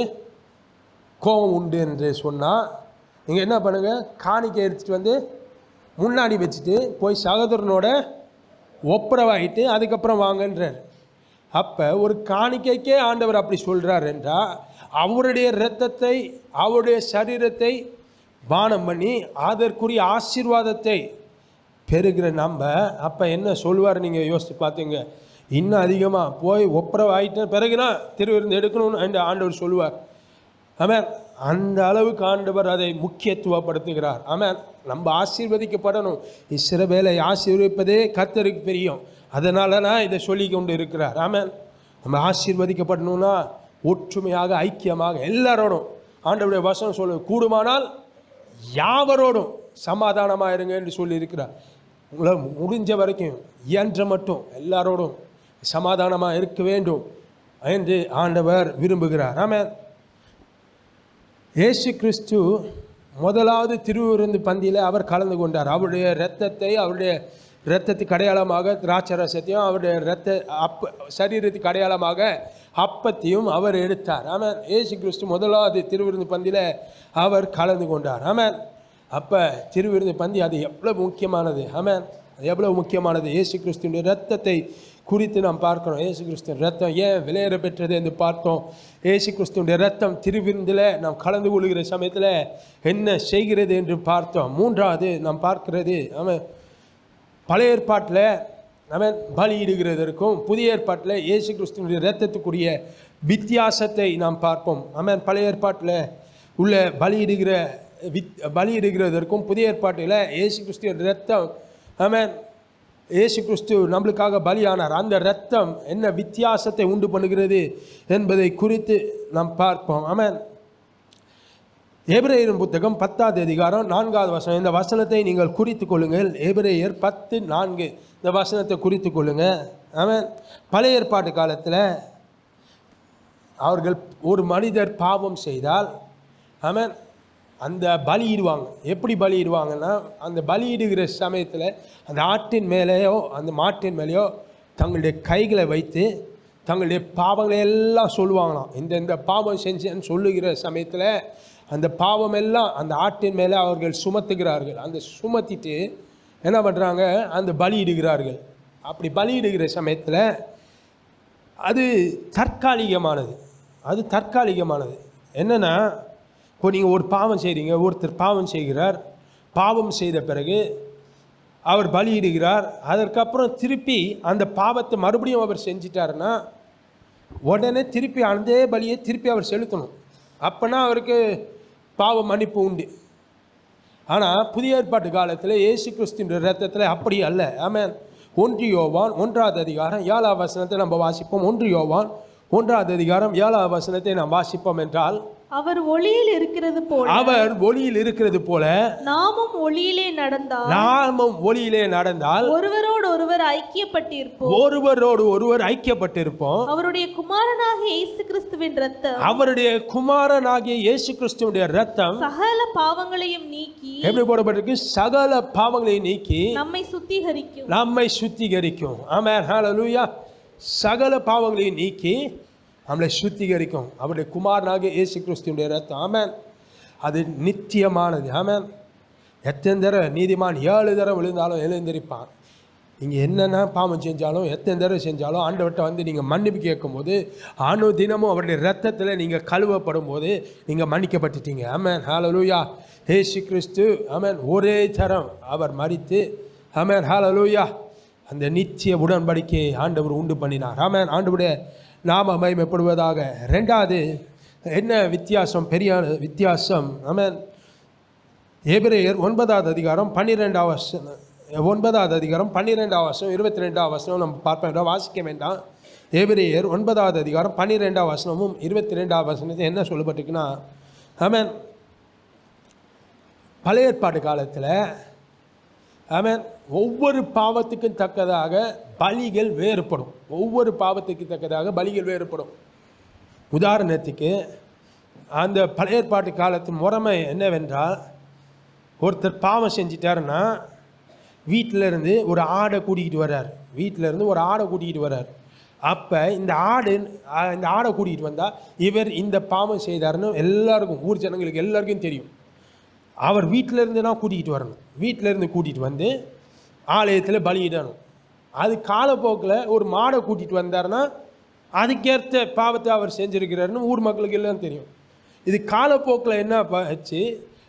கோபம் உண்டு என்று சொன்னால் நீங்கள் என்ன பண்ணுங்கள், காணிக்கை எடுத்துகிட்டு வந்து முன்னாடி வச்சுட்டு போய் சகோதரனோட ஒப்புரவாகிட்டு அதுக்கப்புறம் வாங்கன்றார். அப்போ ஒரு காணிக்கைக்கே ஆண்டவர் அப்படி சொல்கிறார் என்றால் அவருடைய இரத்தத்தை அவருடைய சரீரத்தை பானம் பண்ணி அதற்குரிய ஆசீர்வாதத்தை பெறுகிற நம்ம அப்போ என்ன சொல்லுவார் நீங்கள் யோசித்து பார்த்தீங்க. இன்னும் அதிகமாக போய் ஒப்புரவாகிட்ட பிறகுதான் திருவிருந்து எடுக்கணும்னு அந்த ஆண்டவர் சொல்லுவார். ஆமென். அந்த அளவுக்கு ஆண்டவர் அதை முக்கியத்துவப்படுத்துகிறார். ஆமென். நம்ம ஆசீர்வதிக்கப்படணும். இஸ்ரவேலை ஆசீர்வதிப்பதே கர்த்தருக்கு தெரியும். அதனால தான் இதை சொல்லி கொண்டு இருக்கிறார். ஆமென். நம்ம ஆசீர்வதிக்கப்படணும்னா ஒற்றுமையாக ஐக்கியமாக எல்லாரோடும் ஆண்டவருடைய வசனம் சொல்லு கூடுமானால் யாவரோடும் சமாதானமாக இருங்க என்று சொல்லியிருக்கிறார். உங்களை முடிஞ்ச வரைக்கும் இயன்ற மட்டும் எல்லாரோடும் சமாதானமாக இருக்க வேண்டும் என்று ஆண்டவர் விரும்புகிறார். ஆமென். இயேசு கிறிஸ்து முதலாவது திருவிருந்து பந்தியில் அவர் கலந்து கொண்டார். அவருடைய இரத்தத்தை அவருடைய இரத்தத்துக்கு அடையாளமாக திராட்சை ரசத்தையும் அவருடைய இரத்த அப்ப சரீரத்துக்கு அடையாளமாக அப்பத்தையும் அவர் எடுத்தார். ஆமென். இயேசு கிறிஸ்து முதலாவது திருவிருந்து பந்தியில் அவர் கலந்து கொண்டார். ஆமென். அப்போ திருவிருந்து பந்தி அது எவ்வளவு முக்கியமானது. ஆமென். அது எவ்வளவு முக்கியமானது. இயேசு கிறிஸ்துவின் இரத்தத்தை குறித்து நாம் பார்க்கிறோம். இயேசு கிறிஸ்துவின் இரத்தம் ஏன் விலையேற பெற்றது என்று பார்த்தோம். இயேசு கிறிஸ்துவின் இரத்தம் திருவிருந்தில் நாம் கலந்து கொள்கிற சமயத்தில் என்ன செய்கிறது என்று பார்த்தோம். மூன்றாவது நாம் பார்க்கிறது ஆமென் பழைய ஏற்பாட்டில் அவன் பலியிடுகிறதற்கும் புதிய ஏற்பாட்டில் இயேசு கிறிஸ்துவினுடைய இரத்தத்துக்குரிய வித்தியாசத்தை நாம் பார்ப்போம். ஆமென். பழைய ஏற்பாட்டில் உள்ள பலியிடுகிற வித் பலியிடுகிறதற்கும் புதிய ஏற்பாட்டில் இயேசு கிறிஸ்துவின் இரத்தம் ஆமென் இயேசு கிறிஸ்து நம்மளுக்காக பலியானார். அந்த இரத்தம் என்ன வித்தியாசத்தை உண்டு பண்ணுகிறது என்பதை குறித்து நாம் பார்ப்போம். ஆமென். எபிரேயரின் புத்தகம் பத்தாவது அதிகாரம் நான்காவது வசனம். இந்த வசனத்தை நீங்கள் குறித்து கொள்ளுங்கள். எபிரேயர் பத்து நான்கு இந்த வசனத்தை குறித்து கொள்ளுங்க. ஆமென். பழைய ஏற்பாட்டு காலத்தில் அவர்கள் ஒரு மனிதர் பாவம் செய்தால் ஆமென் அந்த பலியிடுவாங்க. எப்படி பலியிடுவாங்கன்னா, அந்த பலியிடுகிற சமயத்தில் அந்த ஆட்டின் மேலேயோ அந்த மாட்டின் மேலேயோ தங்களுடைய கைகளை வைத்து தங்களுடைய பாவங்களை எல்லாம் சொல்லுவாங்களாம். இந்த இந்த பாவம் செஞ்சேன்னு சொல்லுகிற சமயத்தில் அந்த பாவம் எல்லாம் அந்த ஆட்டின் மேலே அவர்கள் சுமத்துகிறார்கள். அந்த சுமத்திட்டு என்ன பண்ணுறாங்க, அந்த பலியிடுகிறார்கள். அப்படி பலியிடுகிற சமயத்தில் அது தற்காலிகமானது. அது தற்காலிகமானது என்னென்னா, இப்போ நீங்கள் ஒரு பாவம் செய்கிறீங்க, ஒருத்தர் பாவம் செய்கிறார், பாவம் செய்த பிறகு அவர் பலியிடுகிறார். அதற்கப்புறம் திருப்பி அந்த பாவத்தை மறுபடியும் அவர் செஞ்சிட்டாருன்னா உடனே திருப்பி அதே பலியை திருப்பி அவர் செலுத்தணும். அப்போனா அவருக்கு பாவ மன்னிப்பு உண்டு. ஆனால் புதிய ஏற்பாட்டு காலத்தில் இயேசு கிறிஸ்துவின் இரத்தத்தில் அப்படி அல்ல. ஆமென். ஒன்று யோவான் ஒன்றாவது அதிகாரம் ஏழாவது வசனத்தை நம்ம வாசிப்போம். ஒன்று யோவான் ஒன்றாவது அதிகாரம் ஏழாவது வசனத்தை நாம் வாசிப்போம் என்றால், அவர் ஒளியில் இருக்கிறது போல அவர் ஒளியில் இருக்கிறது போல நாமும் ஒளியிலே நடந்தால் நாமும் ஒளியிலே நடந்தால் ஒருவரோடு ஒருவர் ஐக்கியப்பட்டிருப்போம். ஒருவரோடு ஒருவர் ஐக்கியப்பட்டிருப்போம். அவருடைய குமாரனாகிய இயேசு கிறிஸ்துவின் இரத்தம் அவருடைய குமாரனாகிய இயேசு கிறிஸ்துவினுடைய இரத்தம் சகல பாவங்களையும் நீக்கி எப்படி போடப்பட்டிருக்கு, சகல பாவங்களை நீக்கி நம்மை சுத்திகரிக்கும். நம்மை சுத்திகரிக்கும். ஆமென். ஹல்லேலூயா. சகல பாவங்களையும் நீக்கி நம்மளை சுத்திகரிக்கும் அவருடைய குமாரனாகிய இயேசு கிறிஸ்துவினுடைய இரத்தம். ஆமென். அது நித்தியமானது. ஆமென். எத்தனை தடவை நீதிமான் ஏழு தடவை விழுந்தாலும் எழுந்திருப்பான். நீங்கள் என்னென்ன பாவம் செஞ்சாலும் எத்தனை தடவை செஞ்சாலும் ஆண்டவர்கிட்ட வந்து நீங்கள் மன்னிப்பு கேட்கும்போது அணு தினமும் அவருடைய இரத்தத்தில் நீங்கள் கழுவப்படும் போது நீங்கள் மன்னிக்கப்பட்டுட்டீங்க. ஆமென். ஹல்லேலூயா. இயேசு கிறிஸ்து ஆமென் ஒரே தரம் அவர் மரித்து ஆமென் ஹல்லேலூயா அந்த நித்திய உடன்படிக்கையை ஆண்டவர் உண்டு பண்ணினார். ஆமென். ஆண்டவருடைய நாம மகிமைப்படுவதாக. ரெண்டாவது என்ன வித்தியாசம், பெரிய வித்தியாசம். ஆமென். எபிரேயர் ஒன்பதாவது அதிகாரம் பன்னிரெண்டாவது வசனம் ஒன்பதாவது அதிகாரம் பன்னிரெண்டாவது வசனம் இருபத்தி ரெண்டாவது வசனம் நம்ம பார்ப்போம். வாசிக்க வேண்டாம். எபிரேயர் ஒன்பதாவது அதிகாரம் பன்னிரெண்டாவது வசனமும் இருபத்தி ரெண்டாவது வசனத்தை என்ன சொல்லப்பட்டிருக்குன்னா, ஆமென் பழைய ஏற்பாட்டு காலத்தில் ஆமென் ஒவ்வொரு பாவத்துக்கும் தக்கதாக பலிகள் வேறுபடும். ஒவ்வொரு பாவத்துக்கு தக்கதாக பலிகள் வேறுபடும். உதாரணத்துக்கு அந்த பழைய ஏற்பாட்டு காலத்து முறைமை என்னவென்றால், ஒருத்தர் பாவம் செஞ்சிட்டாருன்னா வீட்டிலேருந்து ஒரு ஆடை கூட்டிகிட்டு வர்றார். வீட்டிலேருந்து ஒரு ஆடை கூட்டிகிட்டு வர்றார். அப்போ இந்த ஆடு இந்த ஆடை கூட்டிகிட்டு வந்தால் இவர் இந்த பாவம் செய்தாருன்னு எல்லாருக்கும், ஊர் ஜனங்களுக்கு எல்லாருக்கும் தெரியும். அவர் வீட்டிலேருந்து தான் கூட்டிகிட்டு வரணும். வீட்டிலேருந்து கூட்டிகிட்டு வந்து ஆலயத்தில் பலியிடணும். அது காலப்போக்கில் ஒரு மாடை கூட்டிகிட்டு வந்தார்னா அதுக்கேற்ற பாவத்தை அவர் செஞ்சுருக்கிறாருன்னு ஊர் மக்களுக்கு எல்லாம் தெரியும். இது காலப்போக்கில் என்ன ஆச்சு,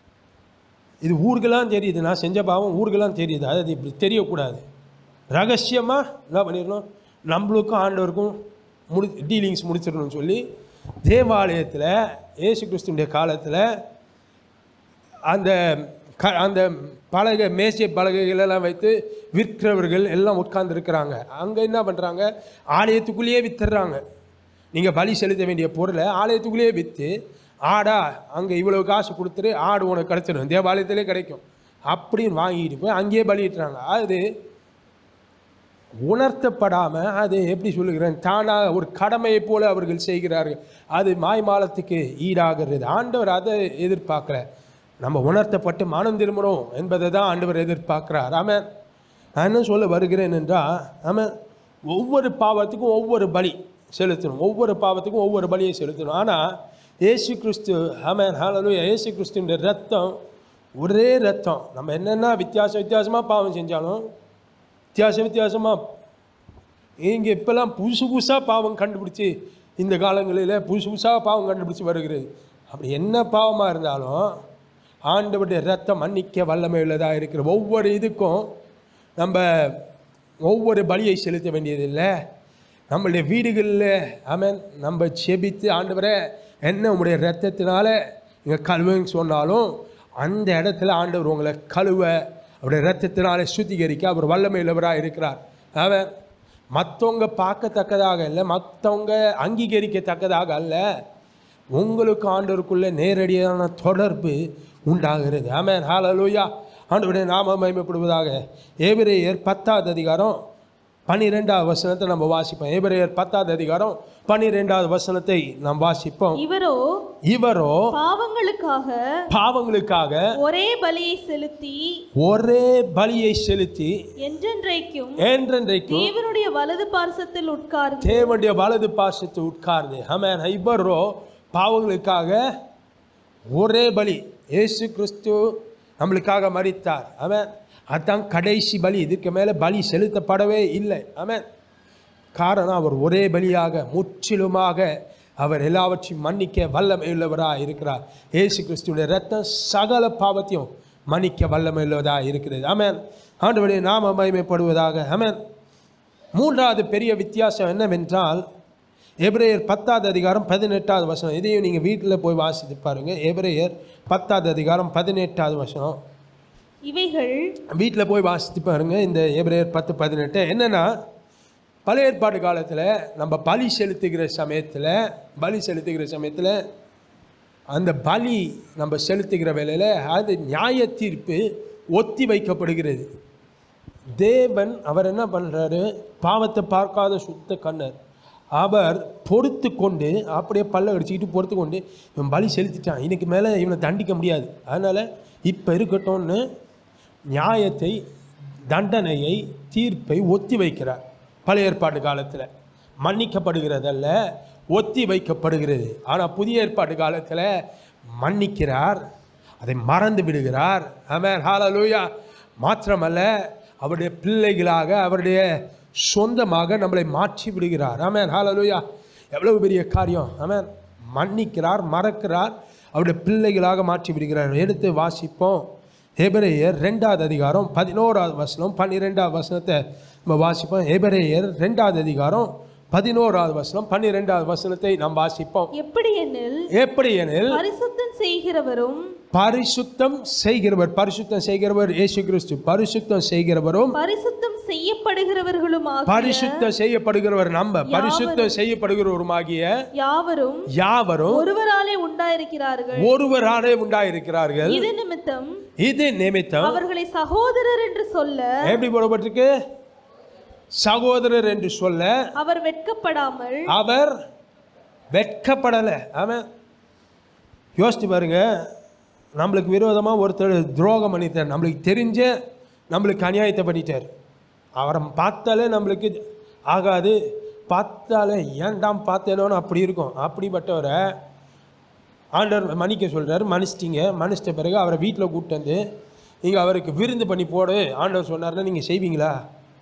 இது ஊருக்கெல்லாம் தெரியுது, நான் செஞ்ச பாவம் ஊருக்கெல்லாம் தெரியுது, அது இப்படி தெரியக்கூடாது. ரகசியமாக என்ன பண்ணிடணும், நம்மளுக்கும் ஆண்டவருக்கும் முடி டீலிங்ஸ் முடிச்சிடணும்னு சொல்லி தேவாலயத்தில் இயேசு கிறிஸ்துவினுடைய காலத்தில் அந்த க அந்த பலகை மேசை பலகைகளெல்லாம் வைத்து விற்கிறவர்கள் எல்லாம் உட்கார்ந்து இருக்கிறாங்க. அங்கே என்ன பண்ணுறாங்க, ஆலயத்துக்குள்ளேயே விற்றுறாங்க. நீங்கள் பலி செலுத்த வேண்டிய பொருளை ஆலயத்துக்குள்ளேயே விற்று, ஆடா அங்கே இவ்வளோ காசு கொடுத்துட்டு ஆடு உனக்கு கிடச்சிடும், தேவாலயத்திலே கிடைக்கும் அப்படின்னு வாங்கிட்டு போய் அங்கேயே பலியிட்டுறாங்க. அது உணர்த்தப்படாமல், அது எப்படி சொல்லுகிறேன், தானாக ஒரு கடமையை போல அவர்கள் செய்கிறார்கள். அது மாய்மாலத்துக்கு ஈடாகிறது. ஆண்டவர் அதை எதிர்பார்க்கல. நம்ம உணர்த்தப்பட்டு மனம் திரும்பணும் என்பதை தான் ஆண்டவர் எதிர்பார்க்குறார். ஆமென். நான் என்ன சொல்ல வருகிறேன் என்றால், ஆமென் ஒவ்வொரு பாவத்துக்கும் ஒவ்வொரு பலி செலுத்தணும். ஒவ்வொரு பாவத்துக்கும் ஒவ்வொரு பலியை செலுத்தணும். ஆனால் இயேசு கிறிஸ்து ஆமென் ஹல்லேலூயா இயேசு கிறிஸ்துவின் ரத்தம் ஒரே ரத்தம். நம்ம என்னென்ன வித்தியாசம் வித்தியாசமாக பாவம் செஞ்சாலும் வித்தியாசம் வித்தியாசமாக இங்கே இப்போல்லாம் புதுசு புதுசாக பாவம் கண்டுபிடிச்சி, இந்த காலங்களில் புதுசு புதுசாக பாவம் கண்டுபிடிச்சி வருகிறது. அப்படி என்ன பாவமாக இருந்தாலும் ஆண்டவருடைய ரத்தம் மன்னிக்க வல்லமை உள்ளதாக இருக்கிற ஒவ்வொரு இதுக்கும் நம்ம ஒவ்வொரு பலியை செலுத்த வேண்டியதில்லை. நம்மளுடைய வீடுகளில் ஆமென் நம்ம செபித்து, ஆண்டவரை என்ன உங்களுடைய ரத்தத்தினால இங்கே கழுவுன்னு சொன்னாலும் அந்த இடத்துல ஆண்டவர் உங்களை கழுவ அவருடைய ரத்தத்தினால சுத்திகரிக்க அவர் வல்லமை உள்ளவராக இருக்கிறார். அவன் மற்றவங்க பார்க்கத்தக்கதாக இல்லை, மற்றவங்க அங்கீகரிக்கத்தக்கதாக அல்ல, உங்களுக்கு ஆண்டவருக்குள்ளே நேரடியான தொடர்பு உண்டாகிறது. ஆமென். ஹல்லேலூயா. ஆண்டவருடைய நாம மகிமைப்படுவதாக. எபிரேயர் பத்தாவது அதிகாரம் பன்னிரெண்டாவது வசனத்தை நம்ம வாசிப்போம். எபிரேயர் பத்தாவது அதிகாரம் பன்னிரெண்டாவது வசனத்தை நாம் வாசிப்போம். இவரோ இவரோ பாவங்களுக்காக பாவங்களுக்காக ஒரே பலியை செலுத்தி ஒரே பலியை செலுத்தி என்றென்றைக்கும் என்றென்றைக்கும் தேவனுடைய வலது பார்சத்தில் உட்கார்ந்து தேவனுடைய வலது பார்சத்தில் உட்கார்ந்து. ஆமென். இவரோ பாவங்களுக்காக ஒரே பலி, இயேசு கிறிஸ்து நம்மளுக்காக மரித்தார். ஆமென். அதுதான் கடைசி பலி. இதுக்கு மேலே பலி செலுத்தப்படவே இல்லை. ஆமென். காரணம் அவர் ஒரே பலியாக முற்றிலுமாக அவர் எல்லாவற்றையும் மன்னிக்க வல்லமையுள்ளவராக இருக்கிறார். இயேசு கிறிஸ்துடைய ரத்தம் சகல பாவத்தையும் மன்னிக்க வல்லமையுள்ளவராக இருக்கிறது. ஆமென். ஆண்டவருடைய நாம மகிமைப்படுவதாக. ஆமென். மூன்றாவது பெரிய வித்தியாசம் என்னவென்றால் எபிரேயர் பத்தாவது அதிகாரம் பதினெட்டாவது வசனம். இதையும் நீங்கள் வீட்டில் போய் வாசித்து பாருங்கள். எபிரேயர் பத்தாவது அதிகாரம் பதினெட்டாவது வசனம் இவைகள் வீட்டில் போய் வாசித்து பாருங்க. இந்த எபிரேயர் பத்து பதினெட்டு என்னென்னா, பழைய ஏற்பாடு காலத்தில் நம்ம பலி செலுத்துகிற சமயத்தில் பலி செலுத்துகிற சமயத்தில் அந்த பலி நம்ம செலுத்துகிற வேளையில் அது நியாய தீர்ப்பு ஒத்தி வைக்கப்படுகிறது. தேவன் அவர் என்ன பண்ணுறாரு, பாவத்தை பார்க்காத சுத்த கண்ணர். அவர் பொறுத்து கொண்டு அப்படியே பல்ல அடிச்சுக்கிட்டு பொறுத்து கொண்டு இவன் பலி செலுத்திட்டான், இன்னைக்கு மேலே இவனை தண்டிக்க முடியாது, அதனால் இப்போ இருக்கட்டும்னு நியாயத்தை தண்டனையை தீர்ப்பை ஒத்தி வைக்கிறார். பழைய ஏற்பாடு காலத்தில் மன்னிக்கப்படுகிறதல்ல, ஒத்தி வைக்கப்படுகிறது. ஆனால் புதிய ஏற்பாடு காலத்தில் மன்னிக்கிறார், அதை மறந்து விடுகிறார். ஆமென். ஹல்லேலூயா. மாத்திரமல்ல, அவருடைய பிள்ளைகளாக அவருடைய சொந்தமாக நம்மளை மாற்றி விடுகிறார். ஆமென். ஹல்லேலூயா. எவ்வளவு பெரிய காரியம். ஆமென். மன்னிக்கிறார், மறக்கிறார், அவருடைய பிள்ளைகளாக மாற்றி விடுகிறார். எடுத்து வாசிப்போம். எபிரேயர் ரெண்டாவது அதிகாரம் பதினோராவது வசனம் பன்னிரெண்டாவது வசனத்தை நம்ம வாசிப்போம். எபிரேயர் ரெண்டாவது அதிகாரம் பதினோராவது வசனம் பன்னிரெண்டாவது வசனத்தை நாம் வாசிப்போம். எப்படி எனில் எப்படி எனில் பரிசுத்தம் செய்கிறவரும் பரிசுத்தம் செய்கிறவர் பரிசுத்தம் செய்கிறவர் இயேசு கிறிஸ்து, பரிசுத்தம் செய்கிறவரும் பரிசுத்தம் செய்யப்படுகிறவர்களும் பரிசுத்தம் செய்யப்படுகிறவர் நம்ம பரிசுத்தம் செய்யப்படுகிறவருமாகிய யாவரும் யாவரும் ஒருவராலே உண்டாயிருக்கிறார்கள் ஒருவராலே உண்டாயிருக்கிறார்கள். இது நிமித்தம் இது நிமித்தம் அவர்களை சகோதரர் என்று சொல்ல எப்படி போடப்பட்டிருக்கு? சகோதரர் என்று சொல்ல அவர் வெட்கப்படாமல் அவர் வெட்கப்படலை. ஆமாம். யோசிச்சு பாருங்க, நம்மளுக்கு விரோதமாக ஒருத்தர் துரோகம் பண்ணிட்டார், நம்மளுக்கு தெரிஞ்ச நம்மளுக்கு அநியாயத்தை பண்ணிட்டார். அவரை பார்த்தாலே நம்மளுக்கு ஆகாது, பார்த்தாலே ஏன்டாம் பார்த்தேனோன்னு அப்படி இருக்கும். அப்படிப்பட்டவரை ஆண்டவர் மன்னிக்க சொல்கிறார். மன்னிச்சிட்டிங்க. மன்னிச்சிட்ட பிறகு அவரை வீட்டில் கூப்பிட்டு வந்து நீங்கள் அவருக்கு விருந்து பண்ணி போடு ஆண்டவர் சொன்னார்னா நீங்கள் செய்வீங்களா?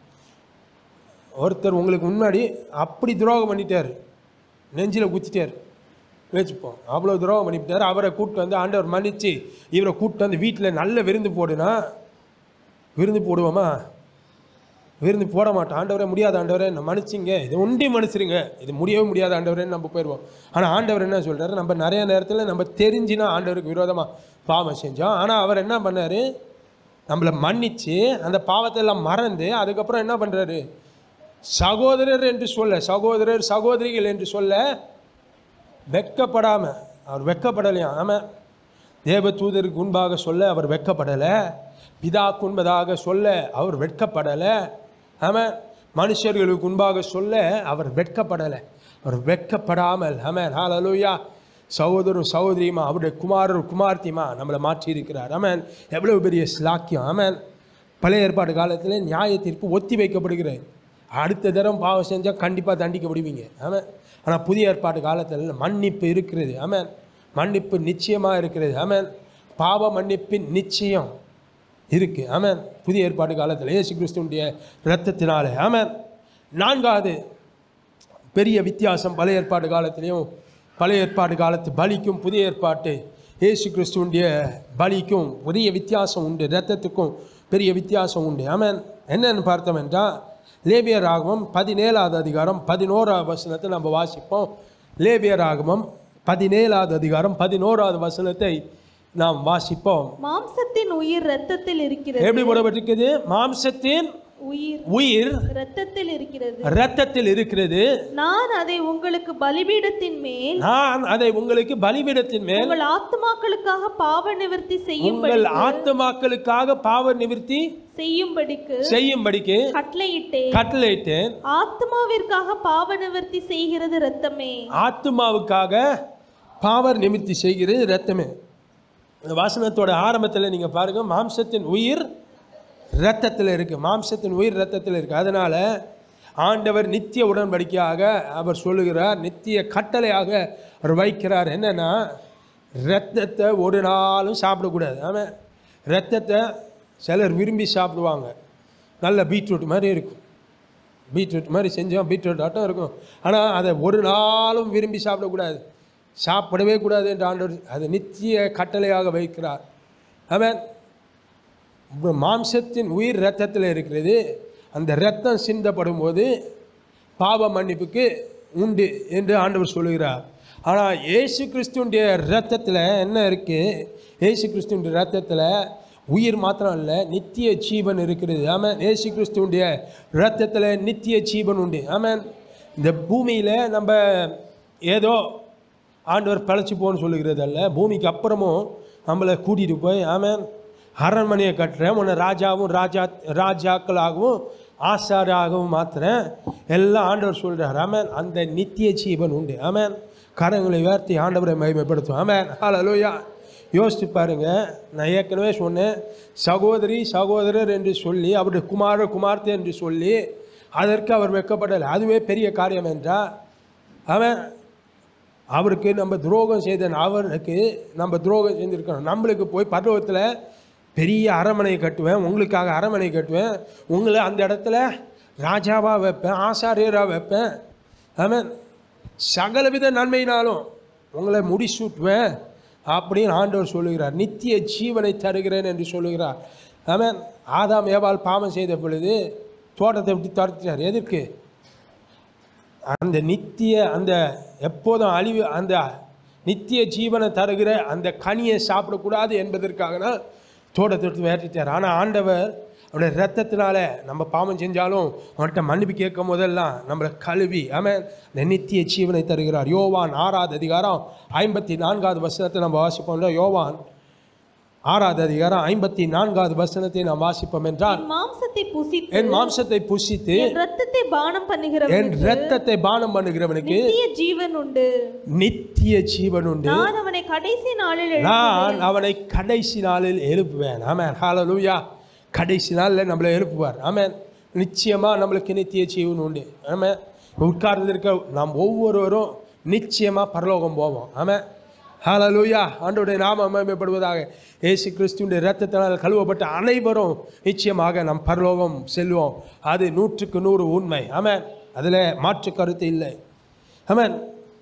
ஒருத்தர் உங்களுக்கு முன்னாடி அப்படி துரோகம் பண்ணிட்டார், நெஞ்சில் குத்திட்டார் வச்சுப்போம், அவ்வளோ துரோகம் பண்ணிவிட்டார். அவரை கூப்பிட்டு வந்து ஆண்டவர் மன்னிச்சு இவரை கூப்பிட்டு வந்து வீட்டில் நல்ல விருந்து போடுனா விருந்து போடுவோமா? விருந்து போட மாட்டோம். ஆண்டவரே முடியாத ஆண்டவரே என்ன மன்னிச்சிங்க, இது ஒண்டி மன்னிச்சிருங்க, இது முடியவே முடியாத ஆண்டவரேன்னு நம்ம போயிடுவோம். ஆனால் ஆண்டவர் என்ன சொல்கிறாரு, நம்ம நிறைய நேரத்தில் நம்ம தெரிஞ்சுனா ஆண்டவருக்கு விரோதமாக பாவம் செஞ்சோம். ஆனால் அவர் என்ன பண்ணார், நம்மளை மன்னித்து அந்த பாவத்தை எல்லாம் மறந்து அதுக்கப்புறம் என்ன பண்ணுறாரு, சகோதரர் என்று சொல்ல சகோதரர் சகோதரிகள் என்று சொல்ல வெட்கப்படாமல் அவர் வெட்கப்படலையா? ஆமாம். தேவ தூதருக்கு முன்பாக சொல்ல அவர் வெட்கப்படலை, பிதாக்கு முன்பதாக சொல்ல அவர் வெட்கப்படலை. ஆமாம். மனுஷர்களுக்கு முன்பாக சொல்ல அவர் வெட்கப்படலை, அவர் வெட்கப்படாமல். ஆமாம். ஹல்லேலூயா. சகோதரரும் சகோதரியுமா அவருடைய குமாரர் குமார்த்தியுமா நம்மளை மாற்றி இருக்கிறார். ஆமாம். எவ்வளவு பெரிய ஸ்லாக்கியம். ஆமாம். பழைய ஏற்பாடு காலத்தில் நியாய தீர்ப்பு ஒத்தி வைக்கப்படுகிறது. அடுத்த தரம் பாவம் செஞ்சால் கண்டிப்பாக தண்டிக்கப்படுவீங்க. ஆமாம். ஆனால் புதிய ஏற்பாடு காலத்தில் மன்னிப்பு இருக்கிறது. ஆமாம். மன்னிப்பு நிச்சயமாக இருக்கிறது. ஆமாம். பாவ மன்னிப்பின் நிச்சயம் இருக்குது. ஆமாம். புதிய ஏற்பாடு காலத்தில் இயேசு கிறிஸ்துவினுடைய இரத்தத்தினாலே. ஆமாம். நான்காவது பெரிய வித்தியாசம் பழைய ஏற்பாடு காலத்திலையும் பழைய ஏற்பாடு காலத்து பலிக்கும் புதிய ஏற்பாட்டு இயேசு கிறிஸ்துவினுடைய பலிக்கும் பெரிய வித்தியாசம் உண்டு, இரத்தத்துக்கும் பெரிய வித்தியாசம் உண்டு. ஆமாம். என்னென்னு பார்த்தோம் என்றால் லேவியராகமம் பதினேழாவது அதிகாரம் பதினோராவது வசனத்தை நம்ம வாசிப்போம். லேவியராகமம் பதினேழாவது அதிகாரம் பதினோராவது வசனத்தை நாம் வாசிப்போம். மாம்சத்தின் உயிர் இரத்தத்தில் இருக்கிறது. எப்படி போடப்பட்டிருக்குது? மாம்சத்தின் உயிர் உயிர் இரத்தத்தில் இருக்கிறது. இரத்தத்தில் இருக்கிறது. நான் அதை உங்களுக்கு பலிபீடத்தின் மேல் நான் அதை உங்களுக்கு பலிபீடத்தின் மேல் உங்கள் ஆத்துமாக்களுக்காக பாவ நிவர்த்தி செய்யும்படி உங்கள் ஆத்துமாக்களுக்காக பாவ நிவர்த்தி செய்யும்படிக்கு செய்யும்படிக்கு கட்டளையிட்டேன் கட்டளையிட்டேன். ஆத்துமாவிற்காக பாவ நிவர்த்தி செய்கிறது இரத்தமே. ஆத்துமாவுக்காக பாவ நிவர்த்தி செய்கிறது இரத்தமே. இந்த வாசனத்தோட ஆரம்பத்தில் நீங்க பாருங்க, மாம்சத்தின் உயிர் இரத்தத்தில் இருக்கு. மாம்சத்தின் உயிர் இரத்தத்தில் இருக்கு. அதனால ஆண்டவர் நித்திய உடன்படிக்கையாக அவர் சொல்லுகிறார், நித்திய கட்டளையாக அவர் வைக்கிறார். என்னன்னா, இரத்தத்தை ஒரு நாளும் சாப்பிடக்கூடாது. ஆமாம், இரத்தத்தை சிலர் விரும்பி சாப்பிடுவாங்க. நல்ல பீட்ரூட் மாதிரி இருக்கும், பீட்ரூட் மாதிரி செஞ்சோம் பீட்ரூட் ஆட்டம் இருக்கும். ஆனால் அதை ஒரு நாளும் விரும்பி சாப்பிடக்கூடாது, சாப்பிடவே கூடாது என்று ஆண்டவர் அது நித்திய கட்டளையாக வைக்கிறார். ஆமாம், மாம்சத்தின் உயிர் இரத்தத்தில் இருக்கிறது. அந்த இரத்தம் சிந்தப்படும் போது பாவ மன்னிப்புக்கு உண்டு என்று ஆண்டவர் சொல்லுகிறார். ஆனால் இயேசு கிறிஸ்துவுடைய இரத்தத்தில் என்ன இருக்குது? இயேசு கிறிஸ்துவுடைய இரத்தத்தில் உயிர் மாத்திரம் இல்லை, நித்திய ஜீவன் இருக்கிறது. ஆமாம், இயேசு கிறிஸ்துவுடைய இரத்தத்தில் நித்திய ஜீவன் உண்டு. ஆமாம், இந்த பூமியில் நம்ம ஏதோ ஆண்டவர் பழச்சி போன்னு சொல்லுகிறது அல்ல, பூமிக்கு அப்புறமும் நம்மளை கூட்டிகிட்டு போய் ஆமாம் அரண்மனையை கட்டுறேன், உன்னை ராஜாவும் ராஜா ராஜாக்களாகவும் ஆசாராகவும் மாத்திரேன் எல்லாம் ஆண்டவர் சொல்கிறார். ஆமாம், அந்த நித்திய ஜீவன் உண்டு. ஆமாம், கரங்களை உயர்த்தி ஆண்டவரை மகிமைப்படுத்தும். ஆமாம், ஹல்லேலூயா. யோசித்து பாருங்க, நான் ஏற்கனவே சொன்னேன், சகோதரி சகோதரர் என்று சொல்லி அவருடைய குமாரர் குமார்த்தே என்று சொல்லி அதற்கு அவர் வெட்கப்படலை. அதுவே பெரிய காரியம் என்றால் அவன் அவருக்கு நம்ம துரோகம் செய்த அவருக்கு நம்ம துரோகம் செஞ்சுருக்கணும். நம்மளுக்கு போய் பருவத்தில் பெரிய அரண்மனை கட்டுவேன், உங்களுக்காக அரண்மனை கட்டுவேன், உங்களை அந்த இடத்துல ராஜாவாக வைப்பேன், ஆசாரியராக வைப்பேன், ஆமாம் சகலவித நன்மையினாலும் உங்களை முடிசூட்டுவேன் அப்படின்னு ஆண்டவர் சொல்லுகிறார். நித்திய ஜீவனை தருகிறேன் என்று சொல்லுகிறார். ஆமாம், ஆதாம் ஏவாள் பாவம் செய்த பொழுது தோட்டத்தை விட்டு துரத்திட்டார். எதற்கு? அந்த நித்திய அந்த எப்போதும் அழிவு அந்த நித்திய ஜீவனை தருகிற அந்த கனியை சாப்பிடக்கூடாது என்பதற்காக தோட்டத்தை விட்டு வேட்டிட்டார். ஆனால் ஆண்டவர் அவருடைய இரத்தத்தினால நம்ம பாவம் செஞ்சாலும் அவன்கிட்ட மன்னிப்பு கேட்கும் போதெல்லாம் நம்மளை கழுவி ஆமாம் இந்த நித்திய ஜீவனை தருகிறார். யோவான் ஆறாவது அதிகாரம் ஐம்பத்தி நான்காவது வசனத்தை நம்ம வாசிப்போம்ல. யோவான் ஆறாவது அதிகாரம் ஐம்பத்தி நான்காவது வசனத்தை நாம் வாசிப்போம் என்றால், மாம்சத்தை புசித்து என் மாம்சத்தை புசித்து இரத்தத்தை பானம் பண்ணுகிறவனுக்கு என் இரத்தத்தை பானம் பண்ணுகிறவனுக்கு நித்திய ஜீவன் உண்டு. நித்திய ஜீவன் உண்டு. நான் அவனை கடைசி நாளில் நான் அவனை கடைசி நாளில் எழுப்புவேன். ஆமென், ஹல்லேலூயா. கடைசி நாளில் நம்மளை எழுப்புவார். ஆமென், நிச்சயமா நம்மளுக்கு நித்திய ஜீவன் உண்டு. ஆமென், உட்கார்ந்து இருக்க நாம் ஒவ்வொருவரும் நிச்சயமா பரலோகம் போவோம். ஆமென், ஹல்லேலூயா. ஆண்டவருடைய நாமம் மகிமைப்படுவதாக. இயேசு கிறிஸ்துவின் இரத்தத்தினால் கழுவப்பட்ட அனைவரும் நிச்சயமாக நம் பரலோகம் செல்வோம். அது நூற்றுக்கு நூறு உண்மை. ஆமென், அதில் மாற்று கருத்து இல்லை. ஆமென்,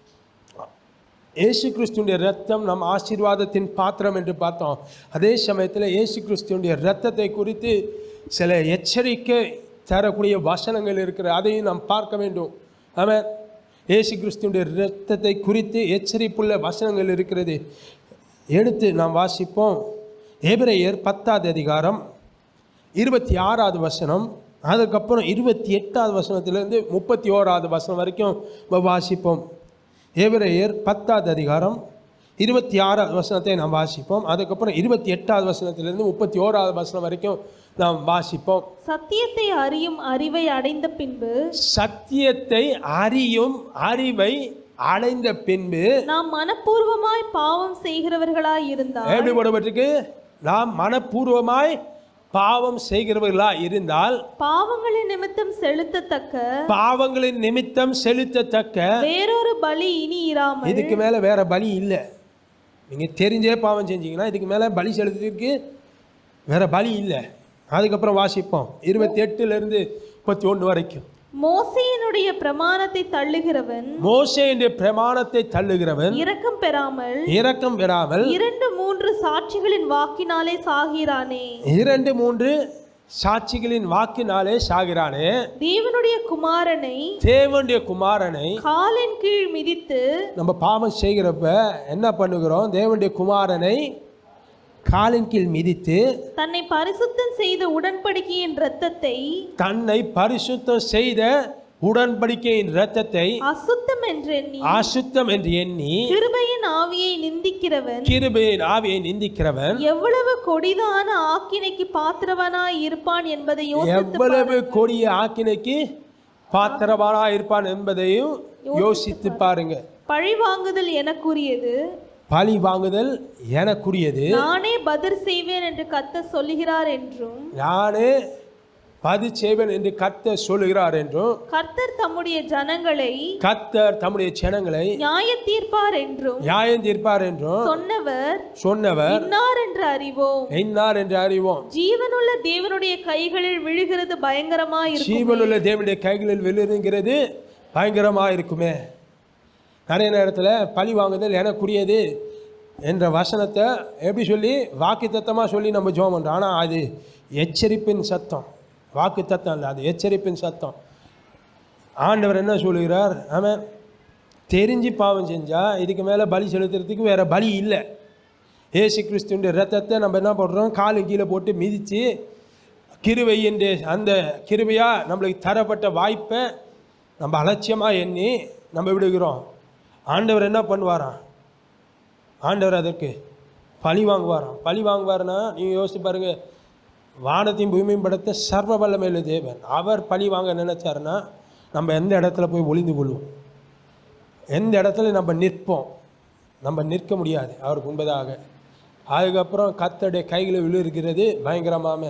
இயேசு கிறிஸ்துவின் இரத்தம் நம் ஆசீர்வாதத்தின் பாத்திரம் என்று பார்த்தோம். அதே சமயத்தில் இயேசு கிறிஸ்துவின் இரத்தத்தை குறித்து சில எச்சரிக்கை தரக்கூடிய வசனங்கள் இருக்கிற, அதையும் நாம் பார்க்க வேண்டும். ஆமென், இயேசு கிறிஸ்துவின் இரத்தத்தை குறித்து எச்சரிப்புள்ள வசனங்கள் இருக்கிறது. எடுத்து நாம் வாசிப்போம். எபிரேயர் பத்தாவது அதிகாரம் இருபத்தி ஆறாவது வசனம், அதுக்கப்புறம் இருபத்தி எட்டாவது வசனத்திலிருந்து முப்பத்தி ஓராவது வசனம் வரைக்கும் வாசிப்போம். எபிரேயர் பத்தாவது அதிகாரம் இருபத்தி ஆறாவது வசனத்தை நாம் வாசிப்போம். அதுக்கப்புறம் இருபத்தி எட்டாவது வசனத்திலிருந்து முப்பத்தி ஓராவது வசனம் வரைக்கும் நாம் வாசிப்போம். சத்தியத்தை அறியும் அறிவை அடைந்த பின்பு சத்தியத்தை அறியும் அறிவை அடைந்த பின்பு நாம் மனப்பூர்வமாய் பாவம் செய்கிறவர்களாய் இருந்தால், எப்படி போடப்பட்டிருக்கு? நாம் மனப்பூர்வமாய் பாவம் செய்கிறவர்களா இருந்தால் பாவங்களின் நிமித்தம் செலுத்தத்தக்க பாவங்களின் நிமித்தம் செலுத்தத்தக்க வேறொரு பலி இனி இராமல், இதுக்கு மேல வேற பலி இல்லை. நீங்க தெரிஞ்சே பாவம் செஞ்சீங்கன்னா இதுக்கு மேல பலி செலுத்துறதுக்கு வேற பலி இல்லை. அதுக்கப்புறம் வாசிப்போம் இருபத்தி எட்டுல இருந்து முப்பத்தி ஒன்று வரைக்கும். மோசேயினுடைய பிரமாணத்தை தள்ளுகிறவன் மோசேயினுடைய பிரமாணத்தை தள்ளுகிறவன் இரக்கம் பெறாமல் இரக்கம் பெறாமல் இரண்டு மூன்று சாட்சிகளின் வாக்கினாலே சாகிறானே இரண்டு மூன்று சாட்சிகளின் வாக்கினாலே சாகிறானே தேவனுடைய குமாரனை தேவனுடைய குமாரனை காலின் கீழ் மிதித்து, நம்ம பாவம் செய்கிறப்ப என்ன பண்ணுகிறோம்? தேவனுடைய குமாரனை காலின் கீழ் மிதித்து தன்னை பரிசுத்தம் செய்த உடன்படிக்கையின் இரத்தத்தை தன்னை பரிசுத்தம் செய்த உடன்படிக்கையின் இரத்தத்தை அசுத்தம் என்று எண்ணி அசுத்தம் என்று எண்ணி கிருபையின் ஆவியை நிந்திக்கிறவன் கிருபையின் ஆவியை நிந்திக்கிறவன் எவ்வளவு கொடிதான ஆக்கினைக்கு பாத்திரவனாய் இருப்பான் என்பதை எவ்வளவு கொடிய ஆக்கினைக்கு பாத்திரவானாய் இருப்பான் என்பதையும் யோசித்து பாருங்க. பழி வாங்குதல் எனக்குரியது, பழி வாங்குதல் எனக்குரியது, நானே பதில் செய்வேன் என்று கர்த்தர் சொல்லுகிறார் என்றும் நானே பதில் செய்வேன் என்று கர்த்தர் சொல்லுகிறார் என்றும் கர்த்தர் தம்முடைய ஜனங்களை கர்த்தர் தம்முடைய ஜனங்களை நியாய தீர்ப்பார் என்றும் நியாயம் தீர்ப்பார் என்றும் சொன்னவர் சொன்னவர் இன்னார் என்று அறிவோம். இன்னார் என்று அறிவோம். ஜீவனுள்ள தேவனுடைய கைகளில் விழுகிறது பயங்கரமாய் இருக்கும். ஜீவனுள்ள தேவனுடைய கைகளில் விழுகிறது பயங்கரமாக இருக்குமே. நிறைய நேரத்தில் பழி வாங்குதல் எனக்குரியது என்ற வசனத்தை எப்படி சொல்லி வாக்கு தத்தமாக சொல்லி நம்ம ஜெபம் பண்ணுறோம். ஆனால் அது எச்சரிப்பின் சத்தம், வாக்கு தத்தம் இல்லை, அது எச்சரிப்பின் சத்தம். ஆண்டவர் என்ன சொல்லுகிறார்? ஆமாம், தெரிஞ்சு பாவம் செஞ்சால் இதுக்கு மேலே பலி செலுத்துறதுக்கு வேறு பலி இல்லை. ஏசு கிறிஸ்துவின் ரத்தத்தை நம்ம என்ன பண்ணுறோம்? காலு கீழே போட்டு மிதித்து கிருபை என்று அந்த கிருபையாக நம்மளுக்கு தரப்பட்ட வாய்ப்பை நம்ம அலட்சியமாக எண்ணி நம்ம விடுகிறோம். ஆண்டவர் என்ன பண்ணுவாராம்? ஆண்டவர் அதற்கு பழி வாங்குவாராம். பழி வாங்குவார்னா நீங்கள் யோசிச்சு பாருங்கள், வானத்தையும் பூமியும் படைத்த சர்வ வல்லமையுள்ள தேவன் அவர் பழி வாங்க நினைச்சாருன்னா நம்ம எந்த இடத்துல போய் ஒளிந்து கொள்வோம்? எந்த இடத்துல நம்ம நிற்போம்? நம்ம நிற்க முடியாது அவருக்கு முன்பதாக. அதுக்கப்புறம் கர்த்தருடைய கைகளை விழுகிறது பயங்கரமாம.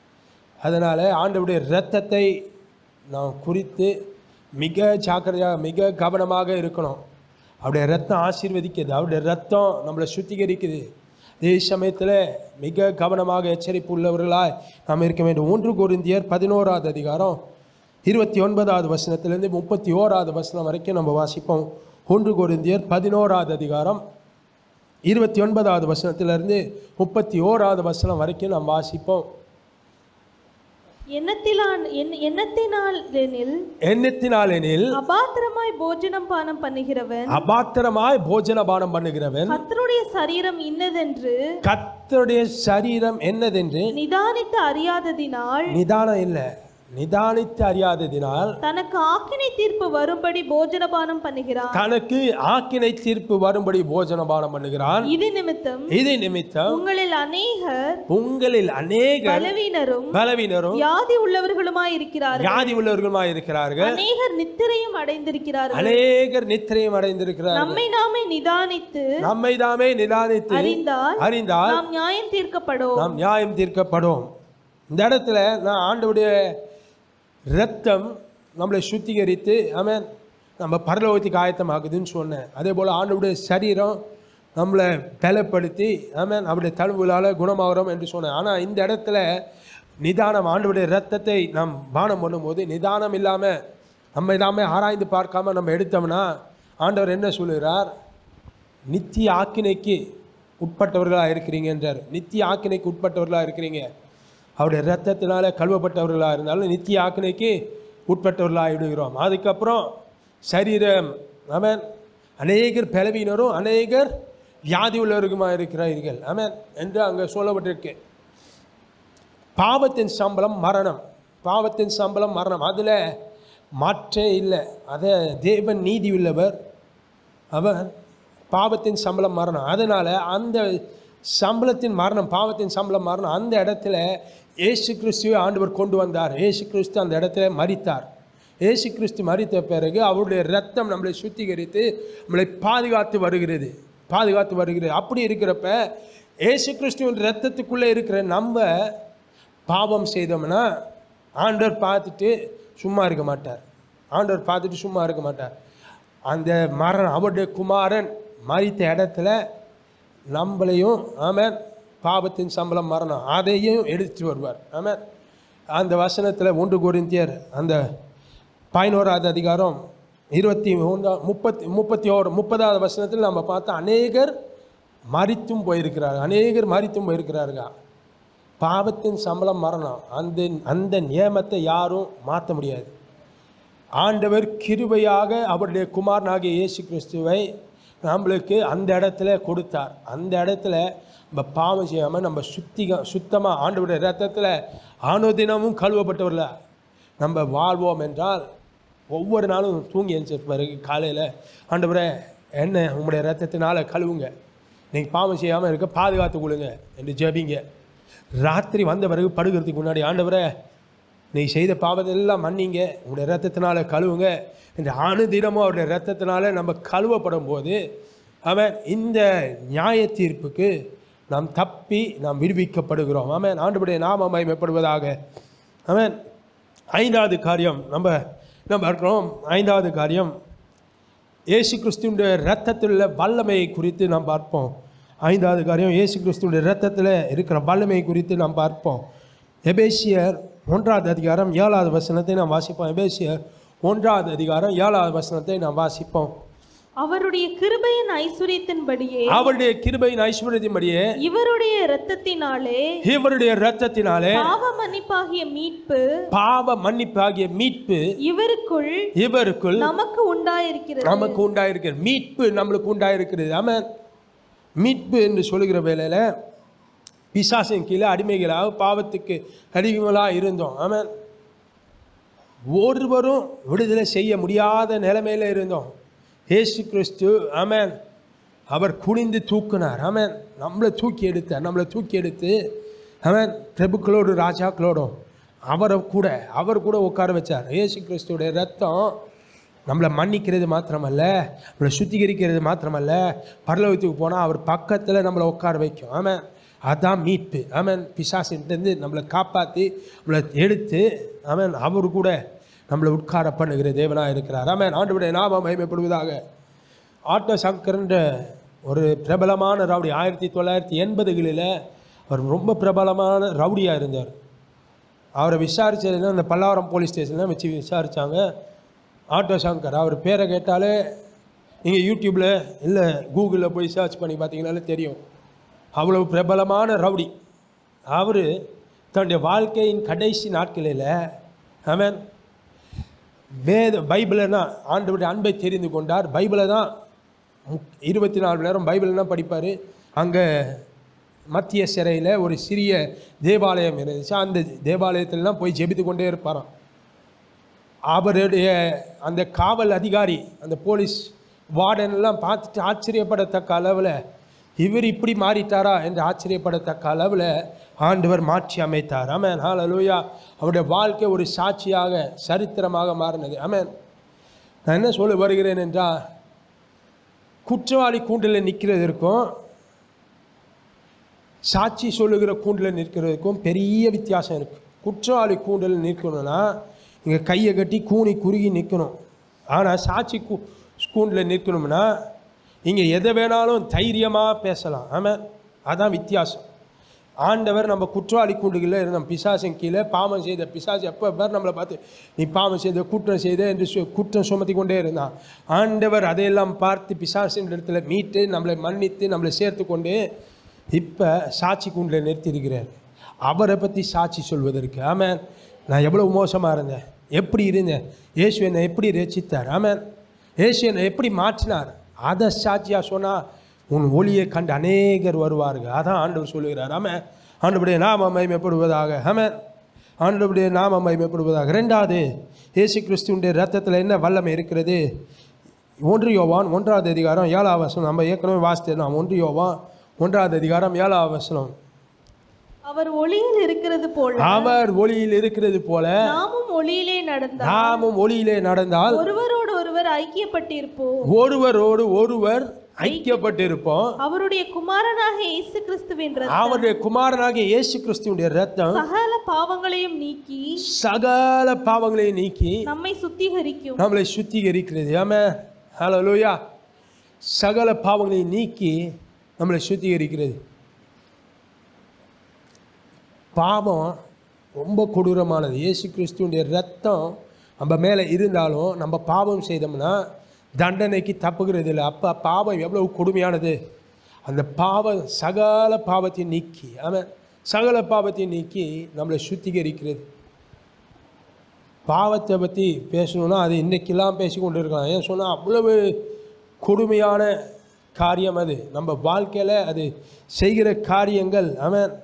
அதனால் ஆண்டவருடைய இரத்தத்தை நாம் குறித்து மிக ஜாக்கிரதையாக மிக கவனமாக இருக்கணும். அவருடைய ரத்தம் ஆசீர்வதிக்குது, அவருடைய ரத்தம் நம்மளை சுத்திகரிக்குது. அதே சமயத்தில் மிக கவனமாக எச்சரிப்பு உள்ளவர்களாய் நாம் இருக்க வேண்டும். ஒன்று கொரிந்தியர் பதினோராவது அதிகாரம் இருபத்தி ஒன்பதாவது வசனத்திலேருந்து முப்பத்தி ஓராவது வசனம் வரைக்கும் நம்ம வாசிப்போம். ஒன்று கொரிந்தியர் பதினோராவது அதிகாரம் இருபத்தி ஒன்பதாவது வசனத்திலிருந்து முப்பத்தி ஓராவது வசனம் வரைக்கும் நாம் வாசிப்போம். எண்ணத்திலான் எண்ணத்தினால் எனில் எண்ணத்தினால் எனில் அபாத்திரமாய் போஜனம் பானம் பண்ணுகிறவன் அபாத்திரமாய் போஜன பானம் பண்ணுகிறவன் கர்த்தருடைய சரீரம் இன்னதென்று கர்த்தருடைய சரீரம் என்னதென்று நிதானித்து அறியாததினால் நிதானம் இல்லை நிதானித்து அறியாததினால் தனக்கு ஆக்கினை தீர்ப்பு வரும்படி போஜனபானம் பண்ணுகிறான். தனக்கு ஆக்கினை தீர்ப்பு வரும்படி போஜனபானம் பண்ணுகிறான். இது நிமித்தம் இது நிமித்தம் உங்களில் அநேகர் உங்களில் அநேகர் பலவீனரும் பலவீனரும் வியாதி உள்ளவர்களுமாய் இருக்கிறார்கள். வியாதி உள்ளவர்களுமாய் இருக்கிறார்கள். அநேகர் நித்திரையும் அடைந்திருக்கிறார்கள். அநேகர் நித்திரையும் அடைந்திருக்கிறார்கள். நம்மை நாமே நிதானித்து நம்மை நாமே நிதானித்து அறிந்தால் அறிந்தால் நாம் நியாயம் தீர்க்கப்படும் நாம் நியாயம் தீர்க்கப்படும். இந்த இடத்துல நான் ஆண்டவருடைய இரத்தம் நம்மளை சுத்திகரித்து ஆமென் நம்ம பரலோகத்துக்கு ஆயத்தமாகுதுன்னு சொன்னேன். அதே போல் ஆண்டவருடைய சரீரம் நம்மளை பலப்படுத்தி ஆமென் அவருடைய தழுவுகளால் குணமாகிறோம் என்று சொன்னேன். ஆனால் இந்த இடத்துல நிதானம், ஆண்டவருடைய இரத்தத்தை நாம் பானம் பண்ணும்போது நிதானம் இல்லாமல் நம்ம எல்லாமே ஆராய்ந்து பார்க்காம நம்ம எடுத்தோம்னா ஆண்டவர் என்ன சொல்லுகிறார்? நித்திய ஆக்கினைக்கு உட்பட்டவர்களாக இருக்கிறீங்க என்றார். நித்திய ஆக்கினைக்கு உட்பட்டவர்களாக இருக்கிறீங்க. அவருடைய இரத்தத்தினால கழுவப்பட்டவர்களாக இருந்தாலும் நித்திய ஆக்கினைக்கு உட்பட்டவர்களாக விடுகிறோம். அதுக்கப்புறம் சரீரம் ஆமென் அநேகர் பலவீனரும் அநேகர் வியாதி உள்ளவருக்குமாக இருக்கிறார்கள் ஆமென் என்று அங்கே சொல்லப்பட்டிருக்கு. பாவத்தின் சம்பளம் மரணம், பாவத்தின் சம்பளம் மரணம், அதில் மாற்றே இல்லை. அதை தேவன் நீதி உள்ளவர், அவர் பாவத்தின் சம்பளம் மரணம். அதனால் அந்த சம்பளத்தின் மரணம், பாவத்தின் சம்பளம் மரணம், அந்த இடத்துல ஏசு கிறிஸ்துவை ஆண்டவர் கொண்டு வந்தார். ஏசு கிறிஸ்து அந்த இடத்துல மரித்தார். ஏசு கிறிஸ்து மரித்த பிறகு அவருடைய இரத்தம் நம்மளை சுத்திகரித்து நம்மளை பாதுகாத்து வருகிறது பாதுகாத்து வருகிறது அப்படி இருக்கிறப்ப ஏசு கிறிஸ்துவின் இரத்தத்துக்குள்ளே இருக்கிற நம்ம பாவம் செய்தோம்னா ஆண்டவர் பார்த்துட்டு சும்மா இருக்க மாட்டார். ஆண்டவர் பார்த்துட்டு சும்மா இருக்க மாட்டார். அந்த மரணம், அவருடைய குமாரன் மரித்த இடத்துல நம்மளையும் ஆமென் பாவத்தின் சம்பளம் மரணம் அதையும் எடுத்து வருவார். ஆமென். அந்த வசனத்தில் ஒன்று கொரிந்தியர் அந்த பதினோராவது அதிகாரம் இருபத்தி ஒன்றா முப்பத்தி முப்பத்தி ஓரு முப்பதாவது வசனத்தில் நம்ம பார்த்தா அநேகர் மரித்தும் போயிருக்கிறார்கள். அநேகர் மரித்தும் போயிருக்கிறார்கள். பாவத்தின் சம்பளம் மரணம், அந்த அந்த நியமத்தை யாரும் மாற்ற முடியாது. ஆண்டவர் கிருபையாக அவருடைய குமாரனாகிய இயேசு கிறிஸ்துவை நம்மளுக்கு அந்த இடத்துல கொடுத்தார். அந்த இடத்துல நம்ம பாவம் செய்யாமல் நம்ம சுத்திக சுத்தமாக ஆண்டவருடைய ரத்தத்தில் அனுதினமும் கழுவப்பட்டவர்கள நம்ம வாழ்வோம் என்றால் ஒவ்வொரு நாளும் தூங்கி எழுந்த பிறகு காலையில் ஆண்டவரே என்ன உங்களுடைய ரத்தத்தினால கழுவுங்க, நீங்கள் பாவம் செய்யாமல் இருக்க பாதுகாத்து கொள்ளுங்க என்று ஜெபிங்க. ராத்திரி வந்த பிறகு படுக்கிறதுக்கு முன்னாடி ஆண்டவரே நீ செய்த பாவத்தை எல்லாம் மன்னிங்க, உங்களுடைய ரத்தத்தினால கழுவுங்க என்று அனுதினமும் அவருடைய ரத்தத்தினால நம்ம கழுவப்படும் போது அவன் இந்த நியாய தீர்ப்புக்கு நாம் தப்பி நாம் விடுவிக்கப்படுகிறோம். அவன் ஆண்டவருடைய நாம மகிமைப்படுவதாக. அவன் ஐந்தாவது காரியம் நம்ம நம்ம இருக்கிறோம். ஐந்தாவது காரியம் இயேசு கிறிஸ்துவினுடைய இரத்தத்தில் உள்ள வல்லமையை குறித்து நாம் பார்ப்போம். ஐந்தாவது காரியம் இயேசு கிறிஸ்துவினுடைய இரத்தத்தில் இருக்கிற வல்லமையை குறித்து நாம் பார்ப்போம். எபேசியர் ஒன்றாவது அதிகாரம் ஏழாவது வசனத்தை நாம் வாசிப்போம். எபேசியர் ஒன்றாவது அதிகாரம் ஏழாவது வசனத்தை நாம் வாசிப்போம். அவருடைய கிருபையின் ஐஸ்வரியத்தின்படியே அவருடைய கிருபையின் ஐஸ்வரியத்தின்படியே இவருடைய இரத்தத்தினாலே இவருடைய இரத்தத்தினாலே பாவ மன்னிப்பாகிய மீட்பு பாவ மன்னிப்பாகிய மீட்பு இவருக்குள் இவருக்குள் நமக்கு உண்டாயிருக்கிறது. நமக்கு உண்டாயிருக்கிறது மீட்பு நம்மளுக்கு உண்டாயிருக்கிறது. ஆமென். மீட்பு என்று சொல்லுகிற வேளையில பிசாசின் கீழே அடிமைகளாக பாவத்துக்கு அடிமைகளாக இருந்தோம். ஆமென். ஒருவரும் விடுதலை செய்ய முடியாத நிலைமையில இருந்தோம். இயேசு கிறிஸ்து ஆமென் அவர் குனிந்து தூக்கினார். ஆமென். நம்மளை தூக்கி எடுத்தார். நம்மளை தூக்கி எடுத்து ஆமென் பிரபுக்களோடு ராஜாக்களோடும் அவரை கூட அவர் கூட உட்கார வச்சார். இயேசு கிறிஸ்துவோடைய ரத்தம் நம்மளை மன்னிக்கிறது மாத்திரமல்ல, நம்மளை சுத்திகரிக்கிறது மாத்திரமல்ல, பரலோகத்துக்கு போனால் அவர் பக்கத்தில் நம்மளை உட்கார வைக்கும். ஆமென். அதான் மீட்பு. ஆமென். பிசாசிலிருந்து நம்மளை காப்பாற்றி நம்மளை எடுத்து ஆமென் அவர் கூட நம்மளை உட்கார பண்ணுகிற தேவனாக இருக்கிறார். ஆமென். ஆண்டவருடைய நாமம் மகிமைப்படுவதாக. ஆட்டோ சங்கர்ன்ற ஒரு பிரபலமான ரவுடி ஆயிரத்தி தொள்ளாயிரத்தி எண்பதுகளில் அவர் ரொம்ப பிரபலமான ரவுடியாக இருந்தார். அவரை விசாரித்ததுன்னா அந்த பல்லாவரம் போலீஸ் ஸ்டேஷனில் வச்சு விசாரித்தாங்க. ஆட்டோ சங்கர் அவர் பேரை கேட்டாலே நீங்கள் யூடியூப்பில் இல்லை கூகுளில் போய் சர்ச் பண்ணி பார்த்தீங்கன்னாலே தெரியும். அவ்வளவு பிரபலமான ரவுடி. அவர் தன்னுடைய வாழ்க்கையின் கடைசி நாட்களில் ஆமென் வேத பைபிளை தான் ஆண்டவருடைய அன்பை தெரிந்து கொண்டார். பைபிளை தான் இருபத்தி நாலு மணி நேரம் பைபிள் தான் படிப்பார். அங்கே மத்திய சிறையில் ஒரு சிறிய தேவாலயம் இருந்துச்சு. அந்த தேவாலயத்திலலாம் போய் ஜெபித்து கொண்டே இருப்பாராம். அவருடைய அந்த காவல் அதிகாரி அந்த போலீஸ் வார்டனெல்லாம் பார்த்துட்டு ஆச்சரியப்படத்தக்க அளவில் இவர் இப்படி மாறிட்டாரா என்று ஆச்சரியப்படத்தக்க அளவில் ஆண்டவர் மாற்றி அமைத்தார். ஆமென். ஹல்லேலூயா. அவருடைய வாழ்க்கை ஒரு சாட்சியாக சரித்திரமாக மாறினது. ஆமென். நான் என்ன சொல்ல வருகிறேன் என்றால் குற்றவாளி கூண்டில் நிற்கிறதற்கும் சாட்சி சொல்லுகிற கூண்டில் நிற்கிறதுக்கும் பெரிய வித்தியாசம் இருக்குது. குற்றவாளி கூண்டில் நிற்கணும்னா இங்கே கையை கட்டி கூனி குறுகி நிற்கணும். ஆனால் சாட்சி கூ கூண்டில் நிற்கணும்னா இங்கே எதை வேணாலும் தைரியமாக பேசலாம். ஆமாம், அதான் வித்தியாசம். ஆண்டவர் நம்ம குற்றவாளி கூண்டுகளில் இருந்தோம். பிசாசின் கீழே பாவம் செய்த பிசாசு எப்போ பேர் நம்மளை பார்த்து நீ பாவம் செய்த குற்றம் செய்த என்று குற்றம் சுமத்தி கொண்டே இருந்தான். ஆண்டவர் அதையெல்லாம் பார்த்து பிசாசின் இடத்துல மீட்டு நம்மளை மன்னித்து நம்மளை சேர்த்து கொண்டு இப்போ சாட்சி கூண்டில் நிறுத்தியிருக்கிறார். அவரை பற்றி சாட்சி சொல்வதற்கு. ஆமாம், நான் எவ்வளோ மோசமாக இருந்தேன், எப்படி இருந்தேன், இயேசு என்னை எப்படி ரட்சித்தார், ஆமாம், இயேசு என்னை எப்படி மாற்றினார், அதை சாட்சியாக சொன்னால் உன் ஒளியை கண்டு அநேகர் வருவார்கள். அதான் ஆண்டவர் சொல்லுகிறார். ஆமாம், ஆண்டவருடைய நாம மகிமைப்படுவதாக. ஆமாம், ஆண்டவருடைய நாம மகிமைப்படுவதாக. ரெண்டாவது, இயேசு கிறிஸ்துவினுடைய ரத்தத்தில் என்ன வல்லமை இருக்கிறது? ஒன்று யோவான் ஒன்றாவது அதிகாரம் ஏழாவது வசனம். நம்ம ஏற்கனவே வாசித்தோம். ஒன்று யோவான் ஒன்றாவது அதிகாரம் ஏழாவது வசனம். அவர் ஒளியில் இருக்கிறது போல அவர் ஒளியில் இருக்கிறது போல நாமும் ஒளியிலே நடந்தால் நாமும் ஒளியிலே நடந்தால் ஒருவரோடு ஒருவர் ஐக்கியப்பட்டிருப்போம் ஒருவரோடு ஒருவர் ஐக்கியப்பட்டிருப்போம். அவருடைய குமாரனாக இயேசு கிறிஸ்துவின் ரத்தம் அவருடைய குமாரனாகிய இயேசு கிறிஸ்துவினுடைய ரத்தம் சகல பாவங்களையும் நீக்கி சகல பாவங்களையும் நீக்கி நம்மை சுத்திகரிக்கும் நம்மளை சுத்திகரிக்கிறது. ஆமென், ஹல்லேலூயா. சகல பாவங்களையும் நீக்கி நம்மளை சுத்திகரிக்கிறது. பாவம் ரொம்ப கொடூரமானது. இயேசு கிறிஸ்துவினுடைய ரத்தம் நம்ம மேலே இருந்தாலும் நம்ம பாவம் செய்தோம்னா தண்டனைக்கு தப்புகிறது இல்லை. அப்போ பாவம் எவ்வளவு கொடுமையானது. அந்த பாவம் சகல பாவத்தையும் நீக்கி ஆமாம் சகல பாவத்தையும் நீக்கி நம்மளை சுத்திகரிக்கிறது. பாவத்தை பற்றி பேசணுன்னா அது இன்றைக்கெல்லாம் பேசி கொண்டு இருக்கலாம். ஏன் சொன்னால் அவ்வளவு கொடுமையான காரியம் அது. நம்ம வாழ்க்கையில் அது செய்கிற காரியங்கள் அவன்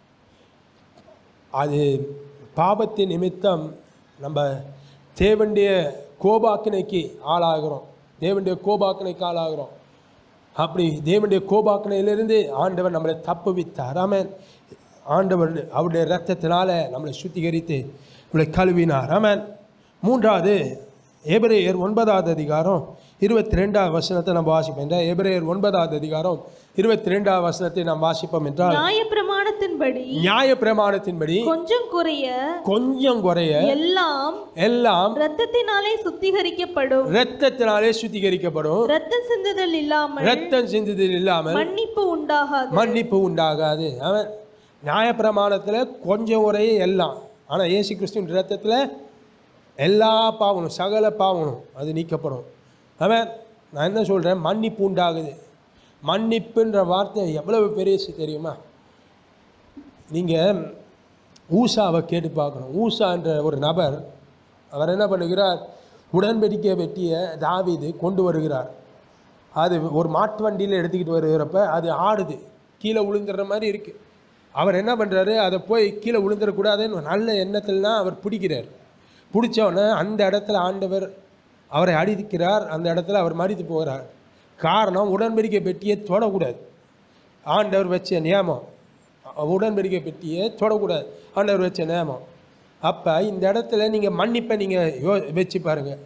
அது பாவத்தின் நிமித்தம் நம்ம தேவனுடைய கோபாக்கினைக்கு ஆளாகிறோம். தேவனுடைய கோபாக்கினைக்கு ஆளாகிறோம். அப்படி தேவனுடைய கோபாக்கினையிலிருந்து ஆண்டவர் நம்மளை தப்புவித்தார். ஆமென். ஆண்டவர் அவருடைய இரத்தத்தினால நம்மளை சுத்திகரித்து நம்மளை கழுவினார். ஆமென். மூன்றாவது எபிரேயர் ஒன்பதாவது அதிகாரம் இருபத்தி ரெண்டாவது வசனத்தை நம்ம வாசிப்போம் என்றால் எபிரேயர் ஒன்பதாவது அதிகாரம் இருபத்தி ரெண்டாவது வசனத்தை நாம் வாசிப்போம் என்றால் நியாயப்பிரமாணத்தின்படி நியாயப்பிரமாணத்தின்படி கொஞ்சம் குறைய கொஞ்சம் குறைய எல்லாம் எல்லாம் இரத்தத்தினாலே சுத்திகரிக்கப்படும். இரத்தத்தினாலே சுத்திகரிக்கப்படும். இரத்தம் சிந்துதல் இல்லாமல் இரத்தம் சிந்துதல் இல்லாமல் மன்னிப்பு உண்டாகாது. மன்னிப்பு உண்டாகாது. அவன் நியாயப்பிரமாணத்தில் கொஞ்சம் குறைய எல்லாம். ஆனால் இயேசு கிறிஸ்துவின் இரத்தத்தில் எல்லா பாவனும் சகல பாவனும் அது நீக்கப்படும். அவன் நான் என்ன சொல்கிறேன், மன்னிப்பு உண்டாகுது. மன்னிப்புன்ற வார்த்தை எவ்வளவு பெருசு தெரியுமா? நீங்கள் ஊசாவை கேட்டு பார்க்கணும். ஊசா என்ற ஒரு நபர் அவர் என்ன பண்ணுகிறார், உடன்படிக்கை வெட்டிய தாவீது கொண்டு வருகிறார். அது ஒரு மாட்டு வண்டியில் எடுத்துக்கிட்டு வருகிறப்ப அது ஆடுது, கீழே விழுந்துடுற மாதிரி இருக்குது. அவர் என்ன பண்ணுறாரு, அதை போய் கீழே விழுந்துடக்கூடாதுன்னு நல்ல எண்ணத்தில்னா அவர் பிடிக்கிறார். பிடிச்சவொடனே அந்த இடத்துல ஆண்டவர் அவரை அடிக்கிறார். அந்த இடத்துல அவர் மரித்து போகிறார். காரணம், உடன்படிக்கை பெட்டியை தொடக்கூடாது. ஆண்டவர் வச்ச நியமம். உடன்படிக்கை பெட்டியை தொடக்கூடாது, ஆண்டவர் வச்ச நியமம். அப்போ இந்த இடத்துல நீங்கள் மன்னிப்பை நீங்கள் யோ வச்சு பாருங்கள்.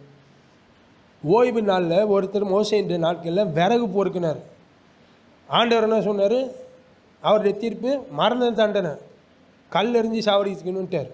ஓய்வு நாளில் ஒருத்தர் மோசைன்ற நாட்களில் விறகு பொறுக்கினார். ஆண்டவர் என்ன சொன்னார், அவருடைய தீர்ப்பு மரண தண்டனை, கல் எறிஞ்சு சாவடிக்கணுன்ட்டார்.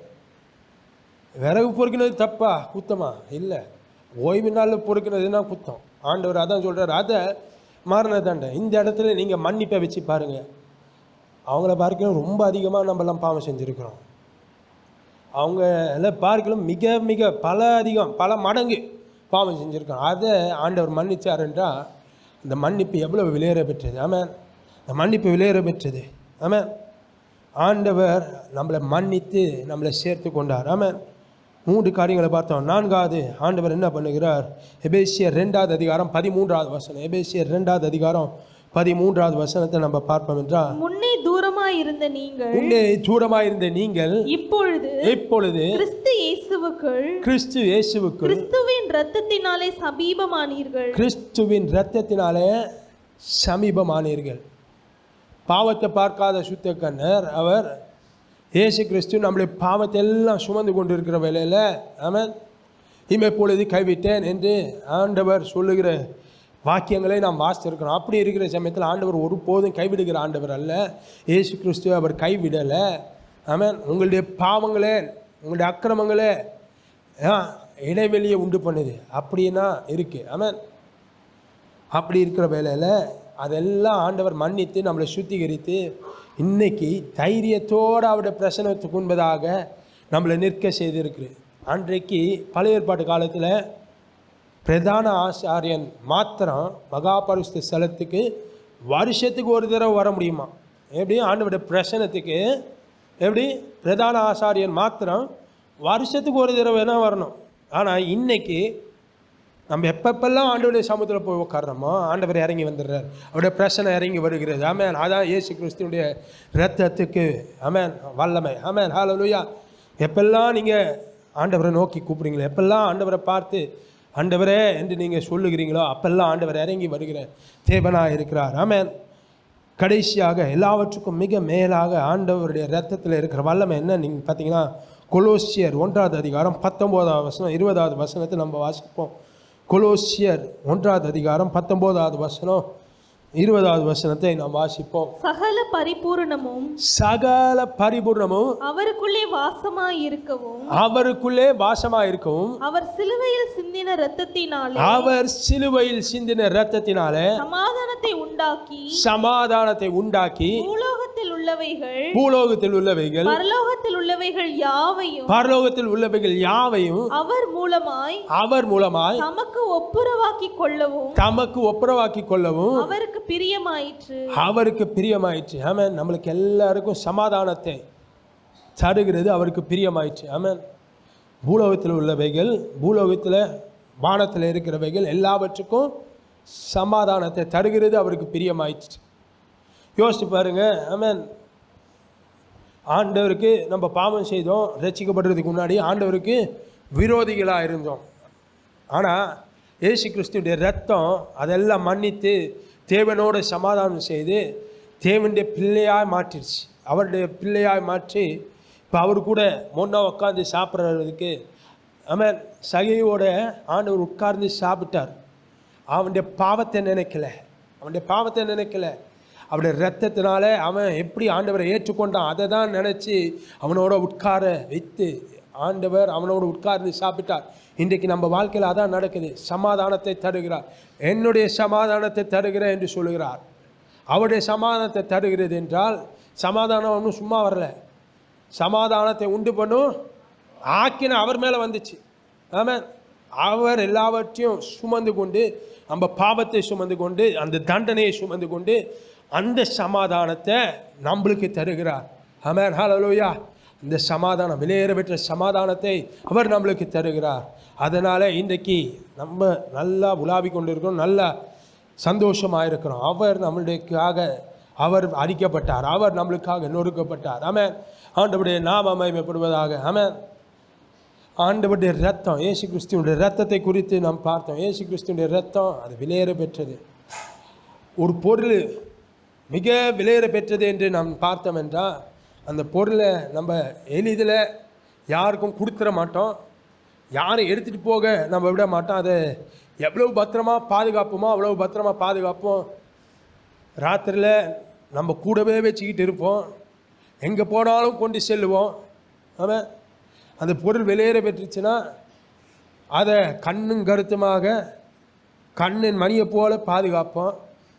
விறகு பொறுக்கினது தப்பா குத்தமா? இல்லை, ஓய்வு நாளில் பொறுக்கினதுன்னா குத்தம். ஆண்டவர் அதான் சொல்கிறார், அதை மரண தண்டனை. இந்த இடத்துல நீங்கள் மன்னிப்பை வச்சு பாருங்கள். அவங்கள பார்க்கணும் ரொம்ப அதிகமாக நம்மலாம் பாவம் செஞ்சுருக்கிறோம். அவங்க எல்லாம் பார்க்கணும் மிக மிக பல அதிகம் பல மடங்கு பாவம் செஞ்சுருக்கோம். அதை ஆண்டவர் மன்னிச்சாருன்றா இந்த மன்னிப்பு எவ்வளோ விலையேற பெற்றது. ஆமாம், இந்த மன்னிப்பு விலையேற பெற்றது. ஆமாம், ஆண்டவர் நம்மளை மன்னித்து நம்மளை சேர்த்து கொண்டார். ஆமாம், மூன்று காரியங்களை பார்த்தோம். நான்காவது ஆண்டவர் என்ன பண்ணுகிறார், எபேசியர் ரெண்டாவது அதிகாரம் பதிமூன்றாவது வசனம். எபேசியர் ரெண்டாவது அதிகாரம் பதிமூன்றாவது வசனத்தை நம்ம பார்ப்போம் என்றால், முன்னே தூரமாய் இருந்த நீங்கள் முன்னே தூரமாய் இருந்த நீங்கள் இப்பொழுது இப்பொழுது கிறிஸ்து இயேசுவுக்குள் கிறிஸ்து இயேசுவுக்குள் கிறிஸ்துவின் இரத்தத்தினாலே சமீபமானீர்கள். கிறிஸ்துவின் இரத்தத்தினாலே சமீபமானீர்கள். பாவத்தை பார்க்காத சுத்த கண்ணர் அவர் இயேசு கிறிஸ்து நம்மளுடைய பாவத்தை எல்லாம் சுமந்து கொண்டு இருக்கிற வேலையில் அவன் இமைப்பொழுது கைவிட்டேன் என்று ஆண்டவர் சொல்லுகிற வாக்கியங்களை நாம் வாசித்திருக்கிறோம். அப்படி இருக்கிற சமயத்தில் ஆண்டவர் ஒருபோதும் கைவிடுகிற ஆண்டவர் அல்ல. இயேசு கிறிஸ்து அவர் கைவிடலை. ஆமென். உங்களுடைய பாவங்களே உங்களுடைய அக்கிரமங்களே இடைவெளியை உண்டு பண்ணுது அப்படின்னா இருக்குது. ஆமென். அப்படி இருக்கிற வேலையில் அதெல்லாம் ஆண்டவர் மன்னித்து நம்மளை சுத்திகரித்து இன்னைக்கு தைரியத்தோடு அவருடைய பிரசனத்துக்கு முன்பதாக நம்மளை நிற்க செய்திருக்கு. அன்றைக்கு பழைய ஏற்பாட்டு காலத்தில் பிரதான ஆசாரியன் மாத்திரம் மகாபரிசுத்த ஸ்தலத்துக்கு வருஷத்துக்கு ஒரு தடவை வர முடியுமா? எப்படி ஆண்டவருடைய பிரசனத்துக்கு எப்படி பிரதான ஆசாரியன் மாத்திரம் வருஷத்துக்கு ஒரு தடவை வேணால் வரணும். ஆனால் இன்னைக்கு நம்ம எப்பப்பெல்லாம் ஆண்டவருடைய சமூகத்தில் போய் உட்கார்றோமோ ஆண்டவர் இறங்கி வந்துடுறார், அவருடைய பிரச்சனை இறங்கி வருகிறது. ஆமென். அதான் இயேசு கிறிஸ்துனுடைய இரத்தத்துக்கு ஆமென் வல்லமை. ஆமென். ஹல்லேலூயா. எப்பெல்லாம் நீங்கள் ஆண்டவரை நோக்கி கூப்பிடுறீங்களோ, எப்பெல்லாம் ஆண்டவரை பார்த்து ஆண்டவரே என்று நீங்கள் சொல்லுகிறீங்களோ அப்பெல்லாம் ஆண்டவர் இறங்கி வருகிற தேவனாக இருக்கிறார். ஆமென். கடைசியாக எல்லாவற்றுக்கும் மிக மேலாக ஆண்டவருடைய இரத்தத்தில் இருக்கிற வல்லமை என்ன நீங்கள் பார்த்தீங்கன்னா, கொலோசியர் ஒன்றாவது அதிகாரம் பத்தொம்போதாவது வசனம் இருபதாவது வசனத்தை நம்ம வாசிப்போம். கொலோசியர் ஒன்றாவது அதிகாரம் பத்தொன்பதாவது வசனம் இருபதாவது வசனத்தை நாம் வாசிப்போம். சகல பரிபூரணமும் சகல பரிபூர்ணமும் அவருக்குள்ளே வாசமாய் இருக்கவும் அவருக்குள்ளே வாசமாய் இருக்கவும் அவர் சிலுவையில் சிந்தின இரத்தத்தினாலே அவர் சிலுவையில் சிந்தின இரத்தத்தினாலே சமாதானத்தை உண்டாக்கி சமாதானத்தை உண்டாக்கி பூலோகத்தில் உள்ளவைகள் பூலோகத்தில் உள்ளவைகள் பரலோகத்தில் உள்ளவைகள் யாவையும் பரலோகத்தில் உள்ளவைகள் யாவையும் அவர் மூலமாய் அவர் மூலமாய் தமக்கு ஒப்புரவாக்கி கொள்ளவும் தமக்கு ஒப்புரவாக்கி கொள்ளவும் அவருக்கு பிரியமாயிற்று அவருக்கு பிரியமாயிற்று. ஆமென். நம்மளுக்கு எல்லாருக்கும் சமாதானத்தை தருகிறது அவருக்கு பிரியமாயிற்று. ஆமென். பூலோகத்தில் உள்ளவைகள் பூலோகத்தில் வானத்தில் இருக்கிறவைகள் எல்லாவற்றுக்கும் சமாதானத்தை தருகிறது அவருக்கு பிரியமாயிடுச்சு. யோசிச்சு பாருங்க. ஆமென். ஆண்டவருக்கு நம்ம பாவம் செய்தோம், ரட்சிக்கப்படுறதுக்கு முன்னாடி ஆண்டவருக்கு விரோதிகளாக இருந்தோம். ஆனால் இயேசு கிறிஸ்துடைய ரத்தம் அதெல்லாம் மன்னித்து தேவனோடு சமாதானம் செய்து தேவனுடைய பிள்ளையாய் மாற்றிடுச்சு. அவருடைய பிள்ளையாய் மாற்றி இப்போ அவர் கூட முன்னே உட்காந்து சாப்பிட்றதுக்கு ஆமென் சகையோட ஆண்டவர் உட்கார்ந்து சாப்பிட்டார். அவனுடைய பாவத்தை நினைக்கல, அவனுடைய பாவத்தை நினைக்கல அவனுடைய ரத்தத்தினால அவன் எப்படி ஆண்டவரை ஏற்றுக்கொண்டான் அதை தான் நினச்சி அவனோட உட்கார வைத்து ஆண்டவர் அவனோட உட்கார்ந்து சாப்பிட்டார். இன்றைக்கு நம்ம வாழ்க்கையில் அதான் நடக்குது. சமாதானத்தை தருகிறார். என்னுடைய சமாதானத்தை தருகிறேன் என்று சொல்லுகிறார். அவருடைய சமாதானத்தை தருகிறது என்றால் சமாதானம் ஒன்றும் சும்மா வரல, சமாதானத்தை உண்டு பண்ணும் ஆக்கின அவர் மேலே வந்துச்சு. ஆமாம், அவர் எல்லாவற்றையும் சுமந்து கொண்டு நம்ம பாவத்தை சுமந்து கொண்டு அந்த தண்டனையை சுமந்து கொண்டு அந்த சமாதானத்தை நம்மளுக்கு தருகிறார். ஆமென், ஹல்லேலூயா. இந்த சமாதானம், விலையேற பெற்ற சமாதானத்தை அவர் நம்மளுக்கு தருகிறார். அதனால் இன்றைக்கு நம்ம நல்லா உலாவி கொண்டு இருக்கிறோம், நல்லா சந்தோஷமாக இருக்கிறோம். அவர் நம்மளுக்காக அவர் அடிக்கப்பட்டார், அவர் நம்மளுக்காக நொறுக்கப்பட்டார். ஆமென். ஆண்டவருடைய நாமம் மகிமைப்படுவதாக. ஆமென். ஆண்டவருடைய ரத்தம், இயேசு கிறிஸ்துவினுடைய ரத்தத்தை குறித்து நாம் பார்த்தோம். இயேசு கிறிஸ்துவினுடைய ரத்தம் அது விலையேற பெற்றது. ஒரு பொருள் மிக விலையேற பெற்றது என்று நாம் பார்த்தோம் என்றால் அந்த பொருளை நம்ம எளிதில் யாருக்கும் கொடுத்துட மாட்டோம், யாரும் எடுத்துகிட்டு போக நம்ம விட மாட்டோம். அதை எவ்வளவு பத்திரமா பாதுகாப்போமோ அவ்வளவு பத்திரமா பாதுகாப்போம். ராத்திரியில் நம்ம கூடவே வச்சுக்கிட்டு இருப்போம், எங்கே போனாலும் கொண்டு செல்லுவோம். ஆமாம், அந்த பொருள் வெளியேற பெற்றுச்சுன்னா அதை கண்ணும் கருத்துமாக கண்ணின் மணியை போல பாதுகாப்போம்.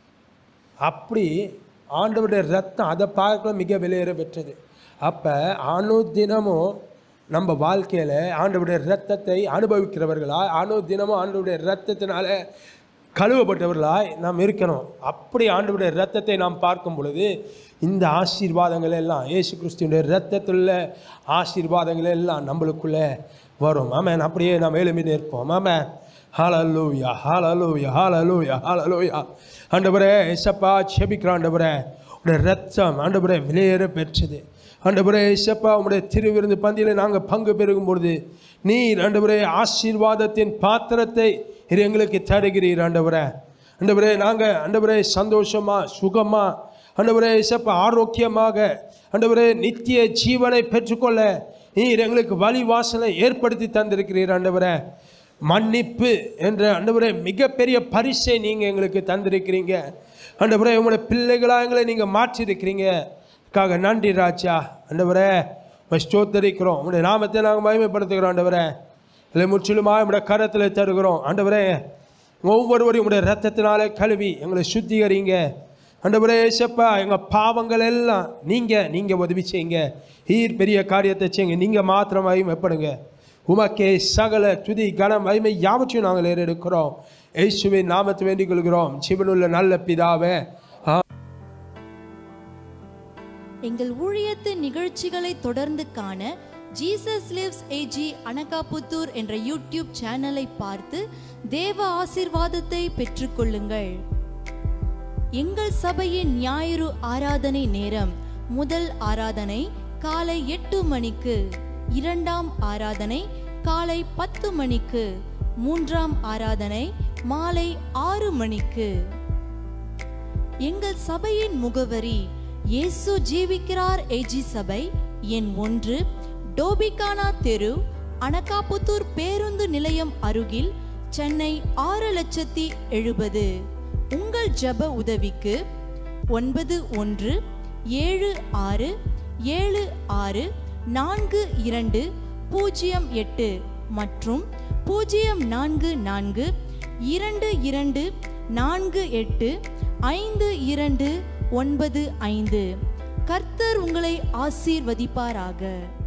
அப்படி ஆண்டவருடைய ரத்தம் அதை பார்க்க மிக வெளியேற பெற்றது. அப்போ அனுதினமும் நம்ம வாழ்க்கையில் ஆண்டவருடைய ரத்தத்தை அனுபவிக்கிறவர்களாய், அனுதினமும் ஆண்டவருடைய ரத்தத்தினால கழுவப்பட்டவர்களாய் நாம் இருக்கணும். அப்படி ஆண்டவருடைய ரத்தத்தை நாம் பார்க்கும் பொழுது இந்த ஆசீர்வாதங்கள் எல்லாம், இயேசு கிறிஸ்துவினுடைய ரத்தத்தில் ஆசீர்வாதங்கள் எல்லாம் நம்மளுக்குள்ளே வரும். ஆமென். அப்படியே நாம் எழுப்பி நிற்போம். ஆமென். ஹல்லேலூயா, ஹல்லேலூயா, ஹல்லேலூயா, ஹல்லேலூயா. ஆண்டவரே, இயேசப்பா ஜெபிக்கிறோம். ஆண்டவரே, உடைய ரத்தம் ஆண்டவரே விலையேற பெற்றது. ஆண்டவரே இயேசப்பா, உடைய திருவிருந்து பந்தியில் நாங்கள் பங்கு பெறுகும் பொழுது நீர் ஆண்டவரே ஆசீர்வாதத்தின் பாத்திரத்தை இது எங்களுக்கு தருகிறீர். ஆண்டவரே ஆண்டவரே நாங்கள் ஆண்டவரே சந்தோஷமாக சுகமாக ஆண்டவரே இயேசப்பா ஆரோக்கியமாக ஆண்டவரே நித்திய ஜீவனை பெற்றுக்கொள்ள நீர் எங்களுக்கு வழி வாசலை ஏற்படுத்தி தந்திருக்கிறீர். ஆண்டவரே மன்னிப்பு என்ற ஆண்டவரே மிகப்பெரிய பரிசை நீங்கள் எங்களுக்கு தந்திருக்கிறீங்க. ஆண்டவரே உங்களுடைய பிள்ளைகளாக எங்களை நீங்கள் மாற்றிருக்கிறீங்க. அதுக்காக நன்றி ராஜா. ஆண்டவரே ஸ்தோத்தரிக்கிறோம், உங்களுடைய நாமத்தை நாங்கள் மகிமைப்படுத்துகிறோம். ஆண்டவரே இல்லை முற்றிலுமாக உங்களுடைய கரத்தில் தருகிறோம். ஆண்டவரே ஒவ்வொருவரையும் உங்களுடைய ரத்தத்தினாலே கழுவி எங்களை சுத்திகரிங்க. ஆண்டவரே இயேசப்பா, எங்கள் பாவங்கள் எல்லாம் நீங்கள் நீங்கள் உதவி செய்யுங்க. ஈர் பெரிய காரியத்தை செய்யுங்க. நீங்கள் மாத்திரம் மகிமைப்படுங்க. உமக்கே சகல துதி கனம் மகிமை யாவற்றையும் நாங்கள் ஏறெடுக்கிறோம். இயேசுவின் நாமத்தை வேண்டிக் கொள்கிறோம் ஜீவனுள்ள நல்ல பிதாவே. எங்கள் ஊழியத்தின் நிகழ்ச்சிகளை தொடர்ந்து காண ஜீசஸ் லிவ்ஸ் ஏஜி அனகாபுத்தூர் என்ற யூடியூப் சேனலை பார்த்து தேவ ஆசீர்வாதத்தை பெற்றுக்கொள்ளுங்கள். எங்கள் சபையின் ஞாயிறு ஆராதனை நேரம்: முதல் ஆராதனை காலை எட்டு மணிக்கு, இரண்டாம் ஆராதனை காலை பத்து மணிக்கு, மூன்றாம் ஆராதனை மாலை ஆறு மணிக்கு. எங்கள் சபையின் முகவரி: இயேசு ஜீவிக்கிறார் ஏஜி சபை, எண் ஒன்று, டோபிகானா தெரு, அனகாபுத்தூர் பேருந்து நிலையம் அருகில், சென்னை ஆறு லட்சத்தி எழுபது. உங்கள் ஜெப உதவிக்கு ஒன்பது ஒன்று ஏழு ஆறு ஏழு ஆறு நான்கு இரண்டு பூஜ்ஜியம் எட்டு மற்றும் பூஜ்ஜியம் நான்கு நான்கு இரண்டு இரண்டு நான்கு எட்டு ஐந்து இரண்டு ஒன்பது ஐந்து. கர்த்தர் உங்களை ஆசீர்வதிப்பாராக.